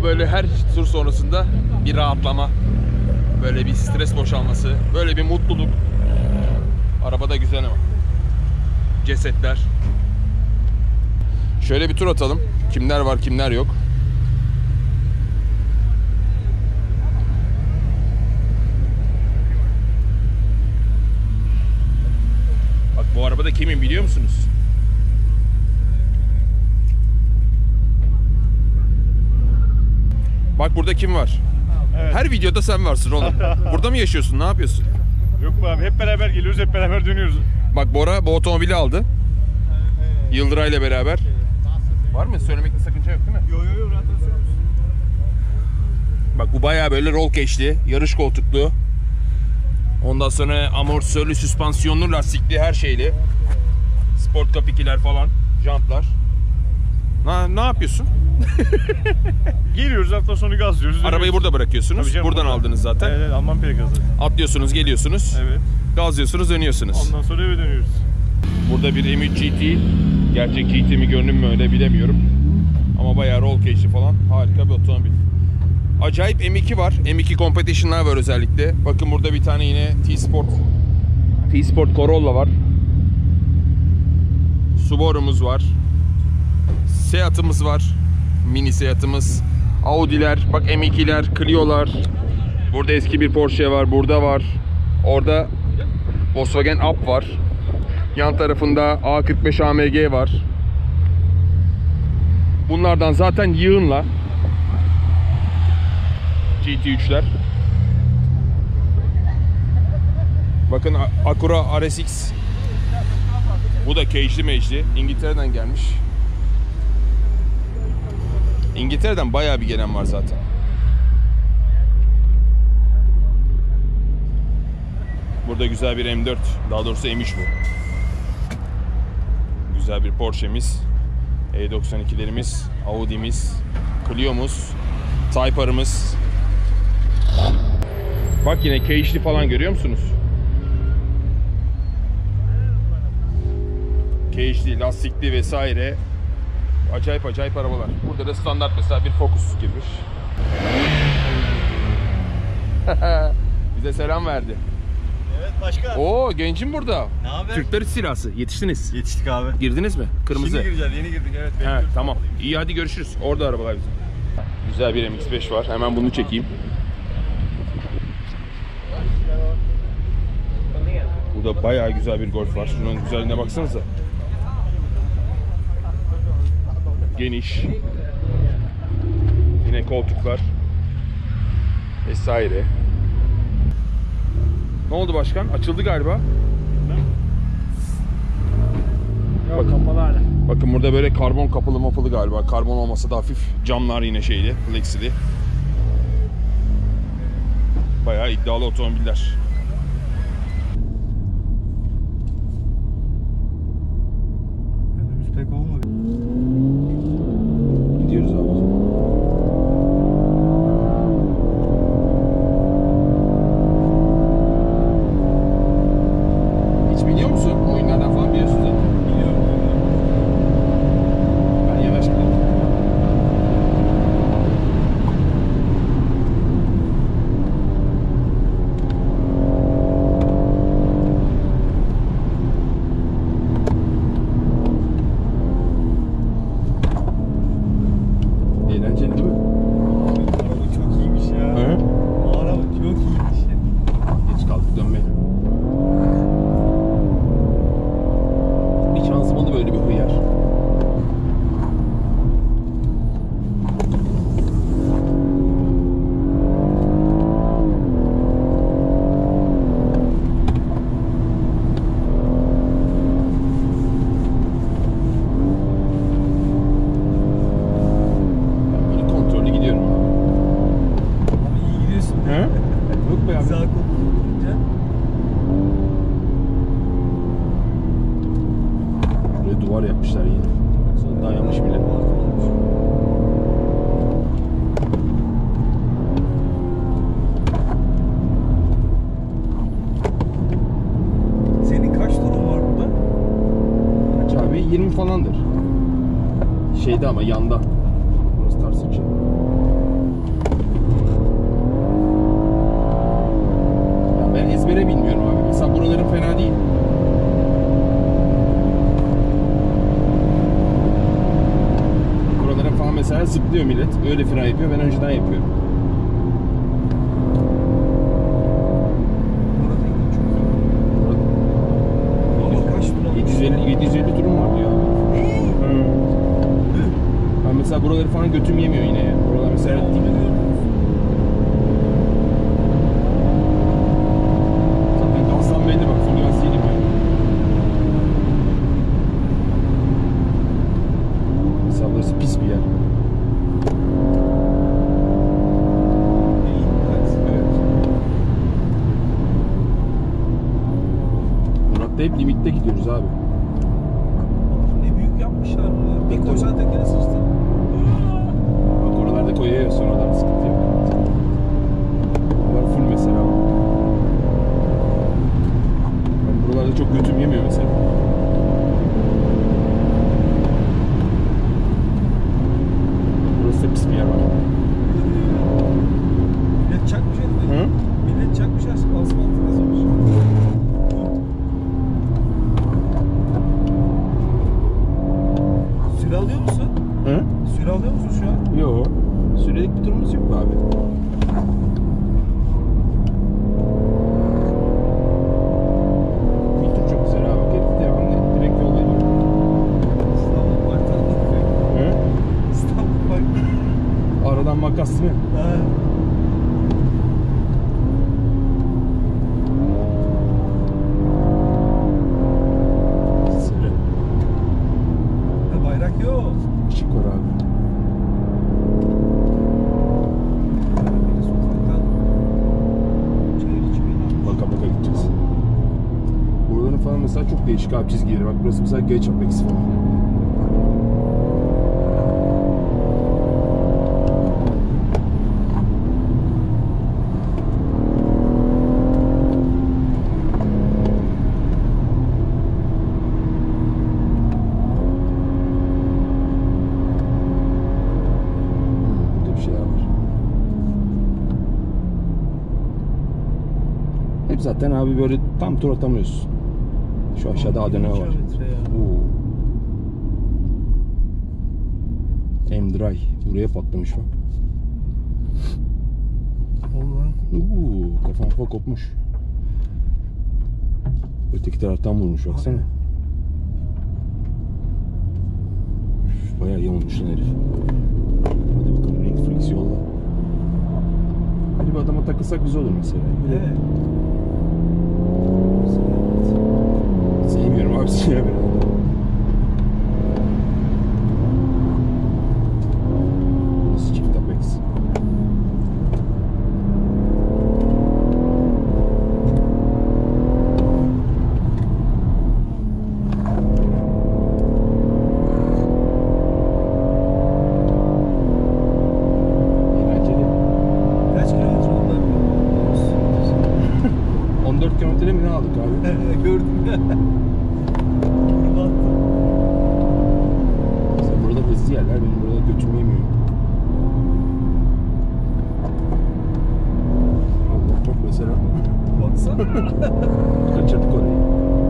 Ama böyle her tur sonrasında bir rahatlama, böyle bir stres boşalması, böyle bir mutluluk. Arabada güzel ama. Cesetler. Şöyle bir tur atalım. Kimler var, kimler yok. Bak bu arabada kimin biliyor musunuz? Bak burada kim var? Evet. Her videoda sen varsın oğlum. Burada mı yaşıyorsun? Ne yapıyorsun? Yok be abi, hep beraber geliyoruz, hep beraber dönüyoruz. Bak Bora bu otomobili aldı. Yıldıray'la beraber. Var mı? Söylemekte sakınca yok değil mi? Yo rahat söylüyorsun. Bak bu bayağı böyle roll cage'li, yarış koltuklu. Ondan sonra amortisörlü, süspansiyonlu, lastikli, her şeyli. Sport Cup 2'ler falan, jantlar. Ne yapıyorsun? Geliyoruz, hafta sonu gazlıyoruz. Arabayı burada bırakıyorsunuz. Tabii canım, Buradan burada. aldınız zaten. Evet, Alman plakası. Atlıyorsunuz, geliyorsunuz. Evet. Gazlıyorsunuz, dönüyorsunuz. Ondan sonra eve dönüyoruz. Burada bir M3 GT. Gerçek GT mi görünüm mü öyle bilemiyorum. Ama bayağı roll cage'li falan. Harika bir otomobil. Acayip M2 var. M2 Competition'lar var özellikle. Bakın burada bir tane yine T-Sport Corolla var. Subaru'muz var. Seat'ımız var. Mini Seat'ımız. Audi'ler, bak M2'ler, Clio'lar. Burada eski bir Porsche var, burada var. Orada Volkswagen Up var. Yan tarafında A45 AMG var. Bunlardan zaten yığınla GT3'ler. Bakın Acura RSX. Bu da cage'li mecli. İngiltere'den gelmiş. İngiltere'den bayağı bir gelen var zaten. Burada güzel bir M4. Daha doğrusu M3 bu. Güzel bir Porsche'miz. E92'lerimiz. Audi'miz. Clio'muz. Type R'ımız. Bak yine cage'li falan görüyor musunuz? Cage'li, lastikli vesaire. Acayip arabalar. Burada da standart mesela bir Focus girmiş. Bize selam verdi. Evet başkan. Oo, gencim burada. Ne haber? Türkler istilası. Yetiştiniz. Yetiştik abi. Girdiniz mi? Kırmızı. Şimdi gireceğiz, yeni girdik evet. Evet, tamam. İyi, hadi görüşürüz. Orada arabalar bizim. Güzel bir MX-5 var. Hemen bunu çekeyim. Burada bayağı güzel bir Golf var. Şunun güzelliğine baksanıza. Geniş. Yine koltuklar. Vesaire. Ne oldu başkan? Açıldı galiba. Yok, kapalı hala. Bakın burada böyle karbon kapalı mapalı galiba. Karbon olmasa da hafif. Camlar yine şeyli, flexili. Bayağı iddialı otomobiller. Önümüz pek olmadı. Gidiyoruz abi. Hiç biliyor musun? Oyunlardan falan biliyorsun zaten. Biliyorum. Ben yavaş gidiyorum. Eğlenceli değil mi? Araba çok iyiymiş ya. Hı? Araba çok iyiymiş ya. Geç kaldık dönmeye. İç şanzımanı böyle bir hıyar. Ben böyle kontrollü gidiyorum. Abi iyi gidiyorsun. He? Yok be abi. Sağ koltukta. Buraya duvar yapmışlar yine. Baksana dayanmış bile. Senin kaç turun var burada? Kaç abi? 20 falandır. Şeyde ama yanda. Burası ters açı. zıplıyor millet. Öyle fren yapıyor. Ben önceden yapıyorum. Ama kaç tur 750 turum var diyor abi. Ben mesela buraları falan götüm yemiyor yine yani. Buralar mesela zaten gazdan belli bak. Full gaz değilim yani. Mesela burası pis bir yer. Evet. Murat'ta hep limitte gidiyoruz abi. Ne büyük yapmışlar bunu. Bir koşan tekene sıçtı. Bak oralarda koyuyor sonradan sıkıntı yok. Buralar full mesela. Ben buralarda çok götüm yemiyor mesela. Burası da pis bir yer var. Millet çakmış herif. Hı? Millet çakmış asfaltı kazımış. Süre alıyor musun? Hı? Süre alıyor musun şu an? Yok. Sürelik bir durumumuz yok mu abi? Kültür çok güzel abi. Herif devamlı direkt yolda gidiyor. İstanbul Park'tan gitmiyor. Hı? İstanbul Park. Aradan makas değil mi? Ha. Sivri. Ha, bayrak yok. Işık var abi. Biri sokaktan şehir içi bina. Baka baka gideceğiz. Buraların falan mesela çok değişik abi çizgileri. Bak burası mesela G Apex falan. Burada bir şeyler var. Hep zaten abi böyle tam tur atamıyorsun. Şu aşağıda Adana var. Kilometre ya. Oo. M-Dry. Buraya patlamış bak. Oğlum Kafam kafa kopmuş. Öteki taraftan vurmuş baksana. Bayağı iyi olmuş lan herif. Hadi bakalım Netflix yolla. Hadi bir adama takılsak güzel olur mesela. evet. Sevmiyorum abi seni ben adamı. Burası çift Apex. Eğlenceli. Kaç kilometre oldu abi? 14 kilometre mi ne aldık abi? Gördüm ya. Gruba attım. Mesela burada hızlı yerler benim burada götüm yemiyor. Allah bak mesela Baksana. kaçırdık orayı.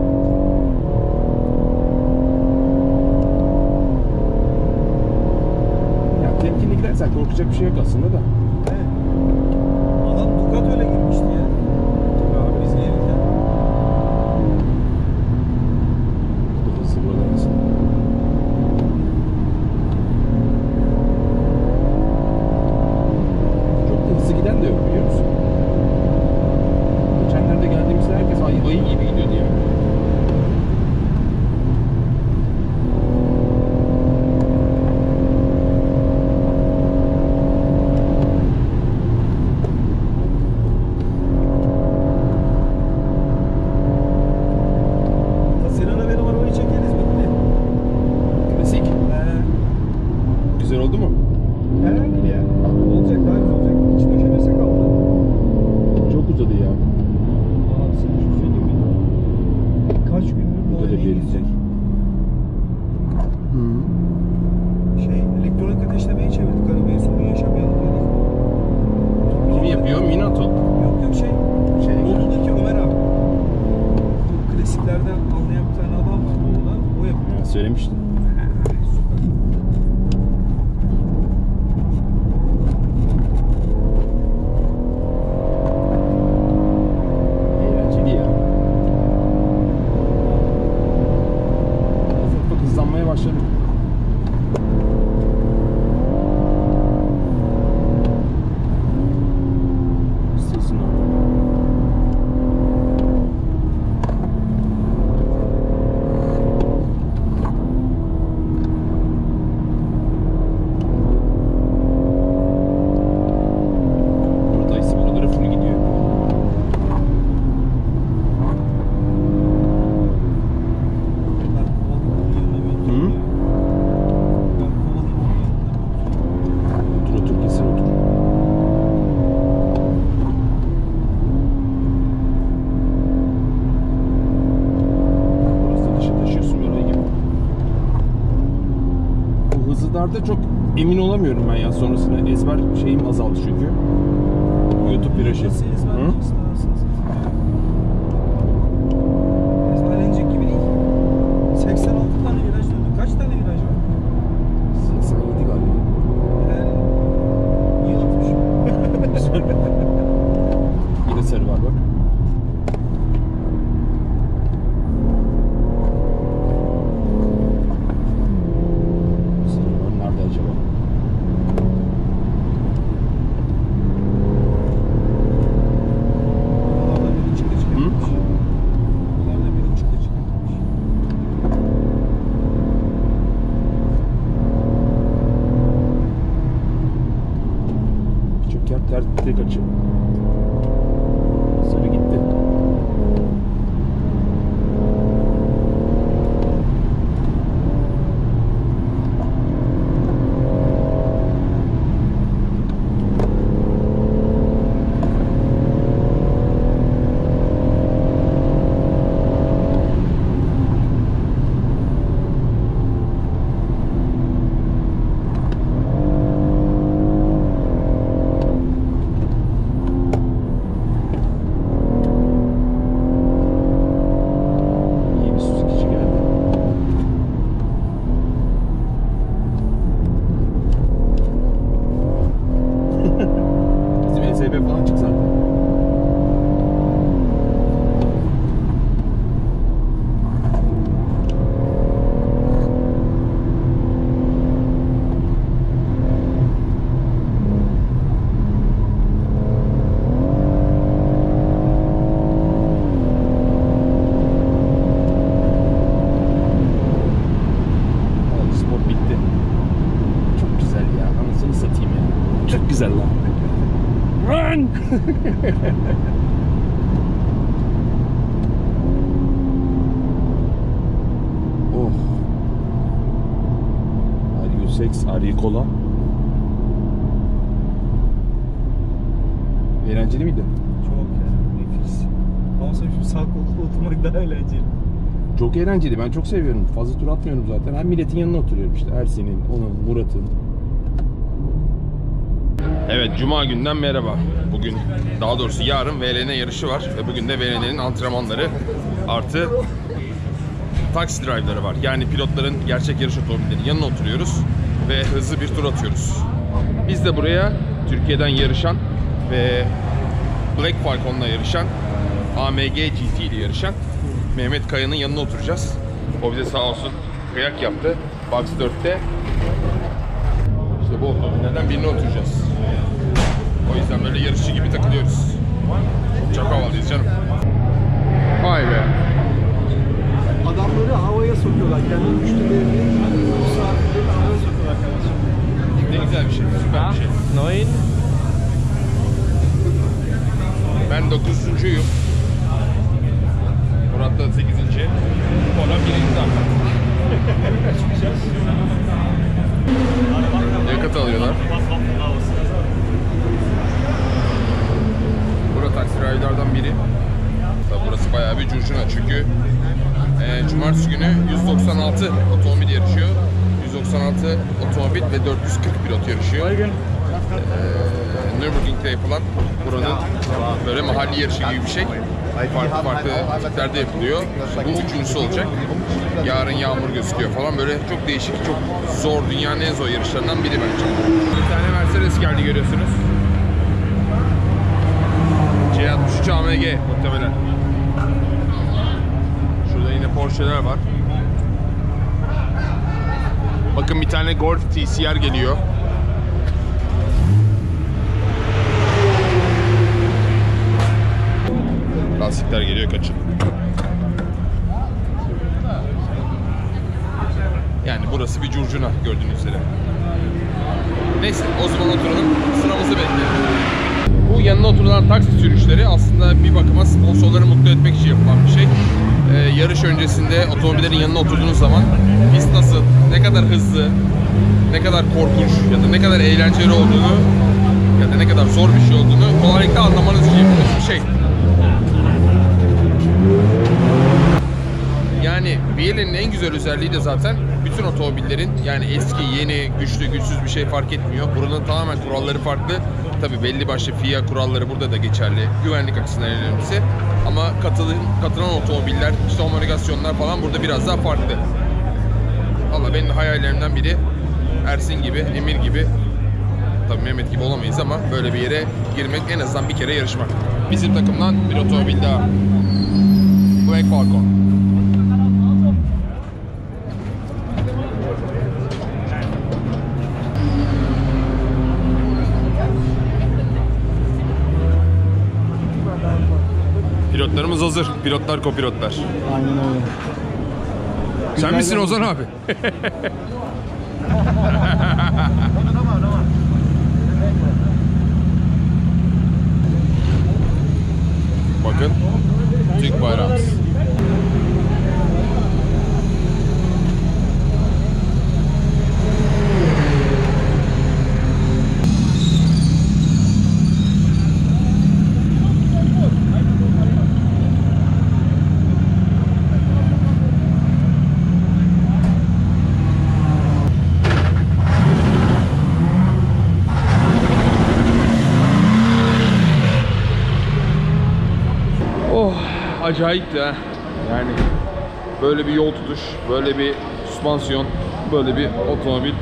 Ya temkinli gidersen korkacak bir şey yok aslında da. Evet. Adam Ducato'yla girmişti ya. Abi biz gelirken. Hızlı buralar arasında. Çok da hızlı giden de yok biliyor musun? Geçenlerde geldiğimizde herkes ayı gibi gidiyordu yani. Haziran'a benim arabayı çekeriz bitti. Klasik. Güzel oldu mu? Herhangi ya. Olacak daha güzel olacak. Hiç döşemesi kaldı. Çok uzadı ya. Abi sen şu söyleyeyim mi? Kaç gündür Burada da muayeneye bir gidecek. Elektronik ateşlemeye çevirdik arabayı. Sorun yaşamayalım dedik. Kim yapıyor? Minato. Yok Bolu'daki Ömer abi. Bu klasiklerden anlayan bir tane adam var Bolu'da. O yapıyor. Ya, söylemiştim. Motorsport'ta çok emin olamıyorum ben ya sonrasında. Ezber şeyim azaldı çünkü. YouTube virajı. Nasıl ezberleyeceksin anasını satayım? Ezberlenecek gibi değil. 86 tane viraj döndü. Kaç tane viraj var? 87 galiba. Yani iyi atmışım. Yine sarı var bak. Sarı var nerede acaba? Buralarda biri çıktı çıkmış. Buralarda biri çıktı çıkmış. Birçok yer tek açı. Sarı gitti. İyi bir Suzuki'ci geldi. Bizim ESP falan çık zaten. Evet, spor bitti. Çok güzel ya. Anasını satayım ya. Çok güzel lan. Run! Oh. Are you sex? Are you cola? Eğlenceli miydi? Çok ya. Nefis. Ama sonra şu sağ koltuğa oturmak daha eğlenceli. Çok eğlenceli. Ben çok seviyorum. Fazla tur atmıyorum zaten. Hem milletin yanına oturuyorum işte. Ersin'in, onun, Murat'ın. Evet, Cuma günden merhaba. Bugün, daha doğrusu yarın VLN yarışı var. Ve bugün de VLN'nin antrenmanları artı taksi drive'ları var. Yani pilotların gerçek yarış otomobillerinin yanına oturuyoruz ve hızlı bir tur atıyoruz. Biz de buraya Türkiye'den yarışan ve Black Falcon'la yarışan, AMG GT ile yarışan Mehmet Kaya'nın yanına oturacağız. O bize sağ olsun kıyak yaptı. Box 4'te işte bu otomobillerden birine oturacağız. O yüzden böyle yarışçı gibi takılıyoruz. Çok havalıyız canım. Vay be. Adamları havaya sokuyorlar. Kendi müşterilerini misafirlerini havaya sokuyorlar kardeşim. Ne güzel bir şey, süper bir şey. Neun. Ben 9'uncuyum. Murat da 8. Ona 1. zaten. Yakıt alıyorlar. Burası taksi raylardan biri. Tabii burası bayağı bir curcuna çünkü cumartesi günü 196 otomobil yarışıyor. 196 otomobil ve 440 pilot yarışıyor. Nürburgring'de yapılan buranın böyle mahalli yarışı gibi bir şey. Farklı tiplerde yapılıyor. Bu üçüncüsü olacak. Yarın yağmur gözüküyor falan. Böyle çok değişik, çok zor, dünyanın en zor yarışlarından biri bence. Bir tane Mercedes geldi görüyorsunuz. C63 AMG muhtemelen. Şurada yine Porsche'ler var. Bakın bir tane Golf TCR geliyor. Lastikler geliyor, kaçın. Yani burası bir curcuna gördüğünüz üzere. Neyse o zaman oturalım, sıramızı bekleyelim. Bu yanına oturulan taksi sürüşleri aslında bir bakıma sponsorları mutlu etmek için yapılan bir şey. Yarış öncesinde otomobillerin yanına oturduğunuz zaman pist nasıl, ne kadar hızlı, ne kadar korkunç ya da ne kadar eğlenceli olduğunu ya da ne kadar zor bir şey olduğunu kolaylıkla anlamanız için yapılmış bir şey. Yani Biel'in en güzel özelliği de zaten bütün otomobillerin, yani eski, yeni, güçlü, güçsüz bir şey fark etmiyor. Buranın tamamen kuralları farklı. Tabii belli başlı FIA kuralları burada da geçerli. Güvenlik açısından en önemlisi. Ama katılan otomobiller, işte homologasyonlar falan burada biraz daha farklı. Valla benim hayallerimden biri Ersin gibi, Emir gibi, tabii Mehmet gibi olamayız ama böyle bir yere girmek, en azından bir kere yarışmak. Bizim takımdan bir otomobil daha. Black Falcon. Pilotlarımız hazır. Pilotlar, kopilotlar. Aynen öyle. Sen misin Ozan abi? Bakın. Türk bayrağımız. Acayipti ha. Yani böyle bir yol tutuş, böyle bir süspansiyon, böyle bir otomobil.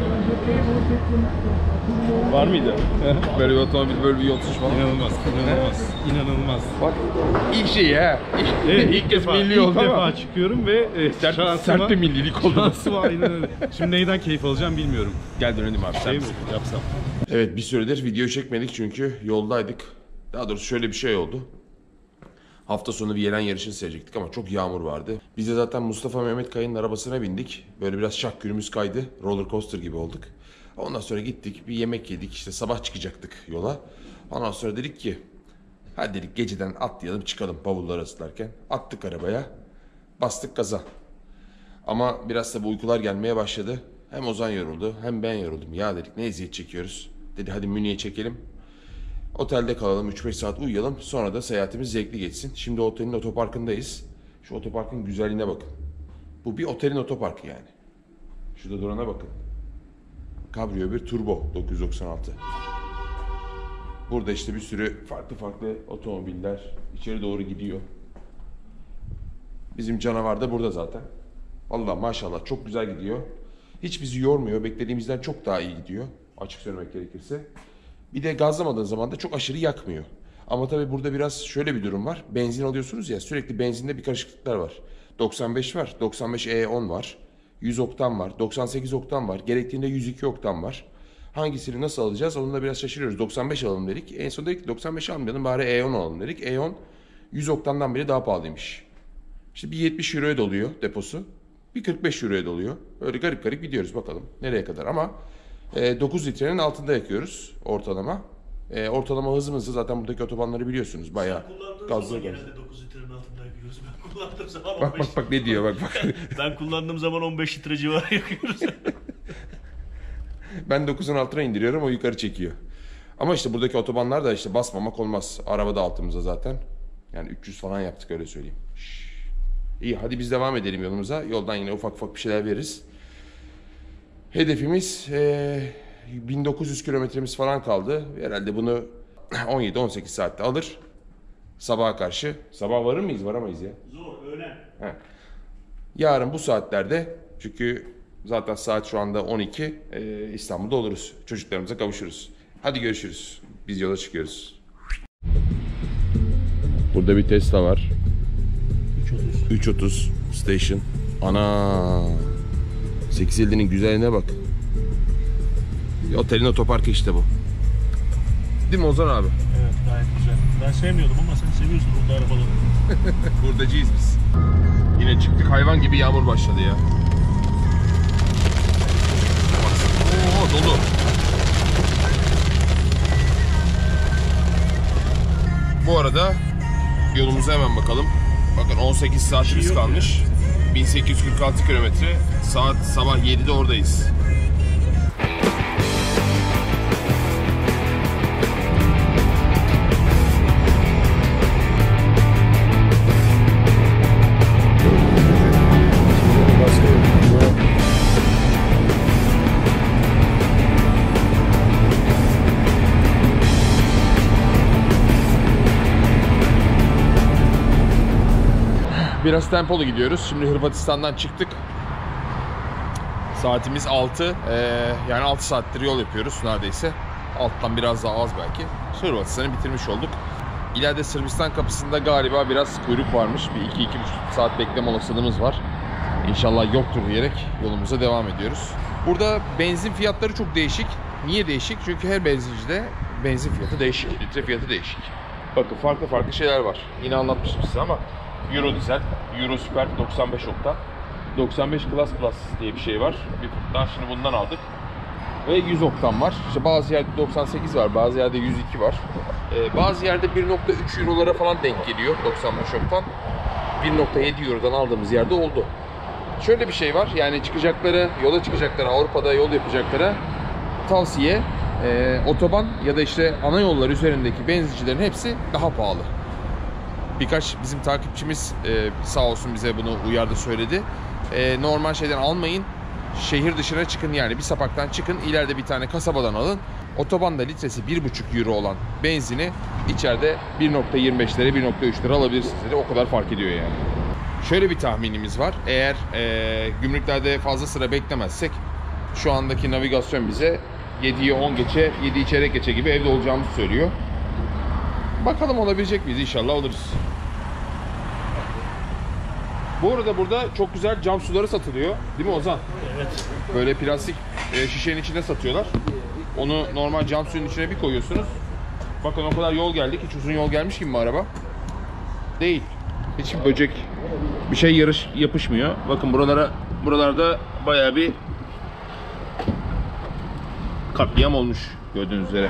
Var mıydı? Böyle bir otomobil, böyle bir yol tutuş falan. İnanılmaz, inanılmaz, inanılmaz. Bak ilk şey ha. İlk kez milli ilk oldu ama. defa çıkıyorum ve Sert bir millilik oldu. Şansıma aynen öyle. Şimdi neyden keyif alacağım bilmiyorum. Gel dönelim abi. Şey mi yapsam? Evet, bir süredir video çekmedik çünkü yoldaydık. Daha doğrusu şöyle bir şey oldu. Hafta sonu bir Yelen yarışını seyredecektik ama çok yağmur vardı. Biz de zaten Mustafa Mehmet Kaya'nın arabasına bindik. Böyle biraz şak günümüz kaydı. Roller coaster gibi olduk. Ondan sonra gittik, bir yemek yedik. İşte sabah çıkacaktık yola. Ondan sonra dedik ki, hadi dedik geceden atlayalım çıkalım bavulları ısıtlarken. Attık arabaya, bastık gaza. Ama biraz da bu uykular gelmeye başladı. Hem Ozan yoruldu hem ben yoruldum. Ya dedik ne eziyet çekiyoruz. Dedi hadi Münih'e çekelim. Otelde kalalım, 3-5 saat uyuyalım. Sonra da seyahatimiz zevkli geçsin. Şimdi otelin otoparkındayız. Şu otoparkın güzelliğine bakın. Bu bir otelin otoparkı yani. Şurada durana bakın. Cabrio bir Turbo 996. Burada işte bir sürü farklı otomobiller içeri doğru gidiyor. Bizim canavar da burada zaten. Vallahi maşallah çok güzel gidiyor. Hiç bizi yormuyor. Beklediğimizden çok daha iyi gidiyor. Açık söylemek gerekirse. Bir de gazlamadığın zaman da çok aşırı yakmıyor. Ama tabii burada biraz şöyle bir durum var. Benzin alıyorsunuz ya, sürekli benzinde bir karışıklıklar var. 95 var, 95 E10 var, 100 oktan var, 98 oktan var, gerektiğinde 102 oktan var. Hangisini nasıl alacağız? Onunla biraz şaşırıyoruz. 95 alalım dedik. En son dedik ki 95 almayalım, bari E10 alalım dedik. E10 100 oktandan bile daha pahalıymış. İşte bir 70 euroya doluyor deposu. Bir 45 euroya doluyor. Öyle garip garip gidiyoruz bakalım nereye kadar ama 9 litrenin altında yakıyoruz ortalama. Ortalama hızımızı zaten buradaki otobanları biliyorsunuz. Bayağı gazlı. Genelde 9 litrenin altında yakıyoruz. Ben kullandığım zaman Bak 15 bak ne diyor bak. Ben kullandığım zaman 15 litre civarı yakıyoruz. Ben 9'un altına indiriyorum, o yukarı çekiyor. Ama işte buradaki otobanlar da işte basmamak olmaz. Araba da altımızda zaten. Yani 300 falan yaptık öyle söyleyeyim. İyi hadi biz devam edelim yolumuza. Yoldan yine ufak bir şeyler veririz. Hedefimiz 1900 kilometremiz falan kaldı. Herhalde bunu 17-18 saatte alır. Sabaha karşı. Sabah varır mıyız? Varamayız ya. Zor, öğlen. He. Yarın bu saatlerde, çünkü zaten saat şu anda 12, İstanbul'da oluruz. Çocuklarımıza kavuşuruz. Hadi görüşürüz. Biz yola çıkıyoruz. Burada bir Tesla var. 330 Station. Ana. 850'nin güzelliğine bak. Otelin otoparkı işte bu. Değil mi Ozan abi? Evet, gayet güzel. Ben sevmiyordum ama sen seviyorsun burada arabaları. Buradacıyız biz. Yine çıktık, hayvan gibi yağmur başladı ya. Oo, dolu. Bu arada yolumuza hemen bakalım. Bakın 18 saatimiz kalmış. 1846 kilometre. Saat sabah 7'de oradayız. Biraz tempolu gidiyoruz. Şimdi Hırvatistan'dan çıktık. Saatimiz 6. Yani 6 saattir yol yapıyoruz neredeyse. Alttan biraz daha az belki. Hırvatistan'ı bitirmiş olduk. İleride Sırbistan kapısında galiba biraz kuyruk varmış. Bir 2-2,5 saat bekleme olasılığımız var. İnşallah yoktur diyerek yolumuza devam ediyoruz. Burada benzin fiyatları çok değişik. Niye değişik? Çünkü her benzincide benzin fiyatı değişik, litre fiyatı değişik. Bakın farklı şeyler var. Yine anlatmıştım size ama Euro dizel, Euro Super 95 oktan, 95 Plus diye bir şey var. Bir fırttan şimdi bundan aldık. Ve 100 oktan var. İşte bazı yerde 98 var, bazı yerde 102 var. Bazı yerde 1.3 Euro'lara falan denk geliyor 95 oktan. 1.7 Euro'dan aldığımız yerde oldu. Şöyle bir şey var, yani yola çıkacakları, Avrupa'da yol yapacaklara tavsiye, otoban ya da işte ana yollar üzerindeki benzincilerin hepsi daha pahalı. Birkaç bizim takipçimiz sağ olsun bize bunu uyardı, söyledi. Normal şeyden almayın, şehir dışına çıkın, yani bir sapaktan çıkın, ileride bir tane kasabadan alın. Otobanda litresi 1.5 euro olan benzini içeride 1.25 lira, 1.3 lira alabilirsiniz dedi. O kadar fark ediyor yani. Şöyle bir tahminimiz var. Eğer gümrüklerde fazla sıra beklemezsek şu andaki navigasyon bize 7'yi 10 geçe, 7'yi çeyrek geçe gibi evde olacağımızı söylüyor. Bakalım olabilecek miyiz? İnşallah oluruz. Bu arada burada çok güzel cam suları satılıyor. Değil mi Ozan? Evet. Böyle plastik şişenin içinde satıyorlar. Onu normal cam suyun içine bir koyuyorsunuz. Bakın o kadar yol geldik. Hiç uzun yol gelmiş gibi mi araba? Değil. Hiç böcek bir şey yapışmıyor. Bakın buralarda bayağı bir katliam olmuş gördüğünüz üzere.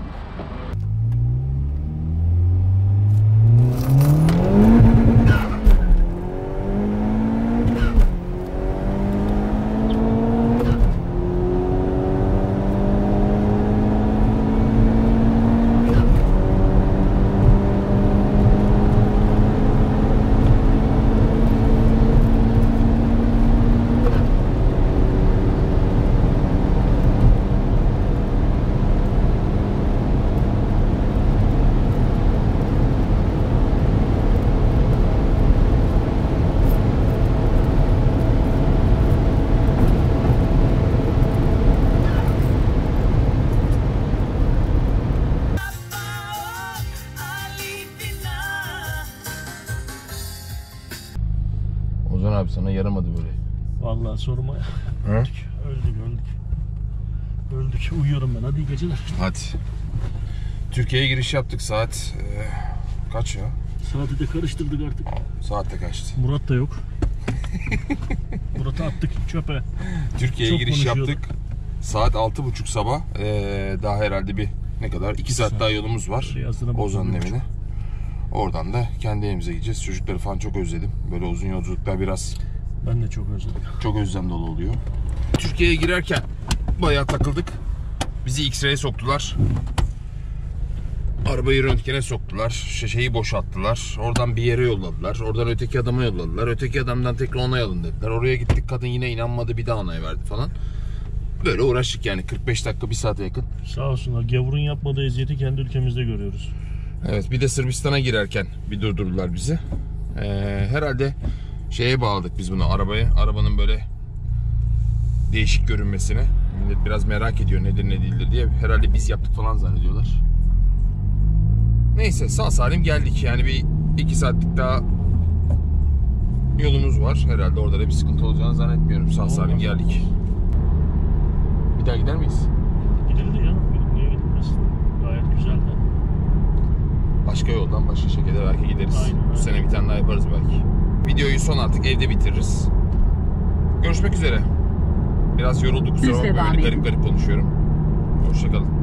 Ozan abi sana yaramadı böyle. Vallahi sorma ya. Öldük. Uyuyorum ben. Hadi iyi geceler. Hadi. Türkiye'ye giriş yaptık. Saat kaç ya? Saati de karıştırdık artık. Saat de kaçtı? Murat da yok. Murat'ı attık çöpe. Türkiye'ye giriş yaptık. Saat 6.30 sabah. Daha herhalde bir ne kadar? 2 saat daha yolumuz var. Ozan'ın evine. Oradan da kendi evimize gideceğiz. Çocukları falan çok özledim. Böyle uzun yolculuklar biraz... Ben de çok özledim. Çok özlem dolu oluyor. Türkiye'ye girerken bayağı takıldık. Bizi X-ray'e soktular. Arabayı röntgene soktular. Şeyi boşalttılar. Oradan bir yere yolladılar. Oradan öteki adama yolladılar. Öteki adamdan tekrar onay alın dediler. Oraya gittik. Kadın yine inanmadı. Bir daha onay verdi falan. Böyle uğraştık yani. 45 dakika, 1 saate yakın. Sağ olsunlar. Gavurun yapmadığı eziyeti kendi ülkemizde görüyoruz. Evet, bir de Sırbistan'a girerken bir durdurdular bizi. Herhalde şeye bağladık biz bunu, arabaya. Arabanın böyle değişik görünmesine. Millet biraz merak ediyor nedir ne değildir diye. Herhalde biz yaptık falan zannediyorlar. Neyse, sağ salim geldik. Yani bir 2 saatlik daha yolumuz var. Herhalde orada da bir sıkıntı olacağını zannetmiyorum. Sağ salim geldik. Bir daha gider miyiz? Gidildi ya. Niye gidilmez? Gayet güzeldi. Başka yoldan, başka şekilde belki gideriz. Aynen. Bu sene bir tane daha yaparız belki. Videoyu son artık evde bitiririz. Görüşmek üzere. Biraz yorulduk, kusura bakmayın, böyle garip konuşuyorum. Hoşçakalın.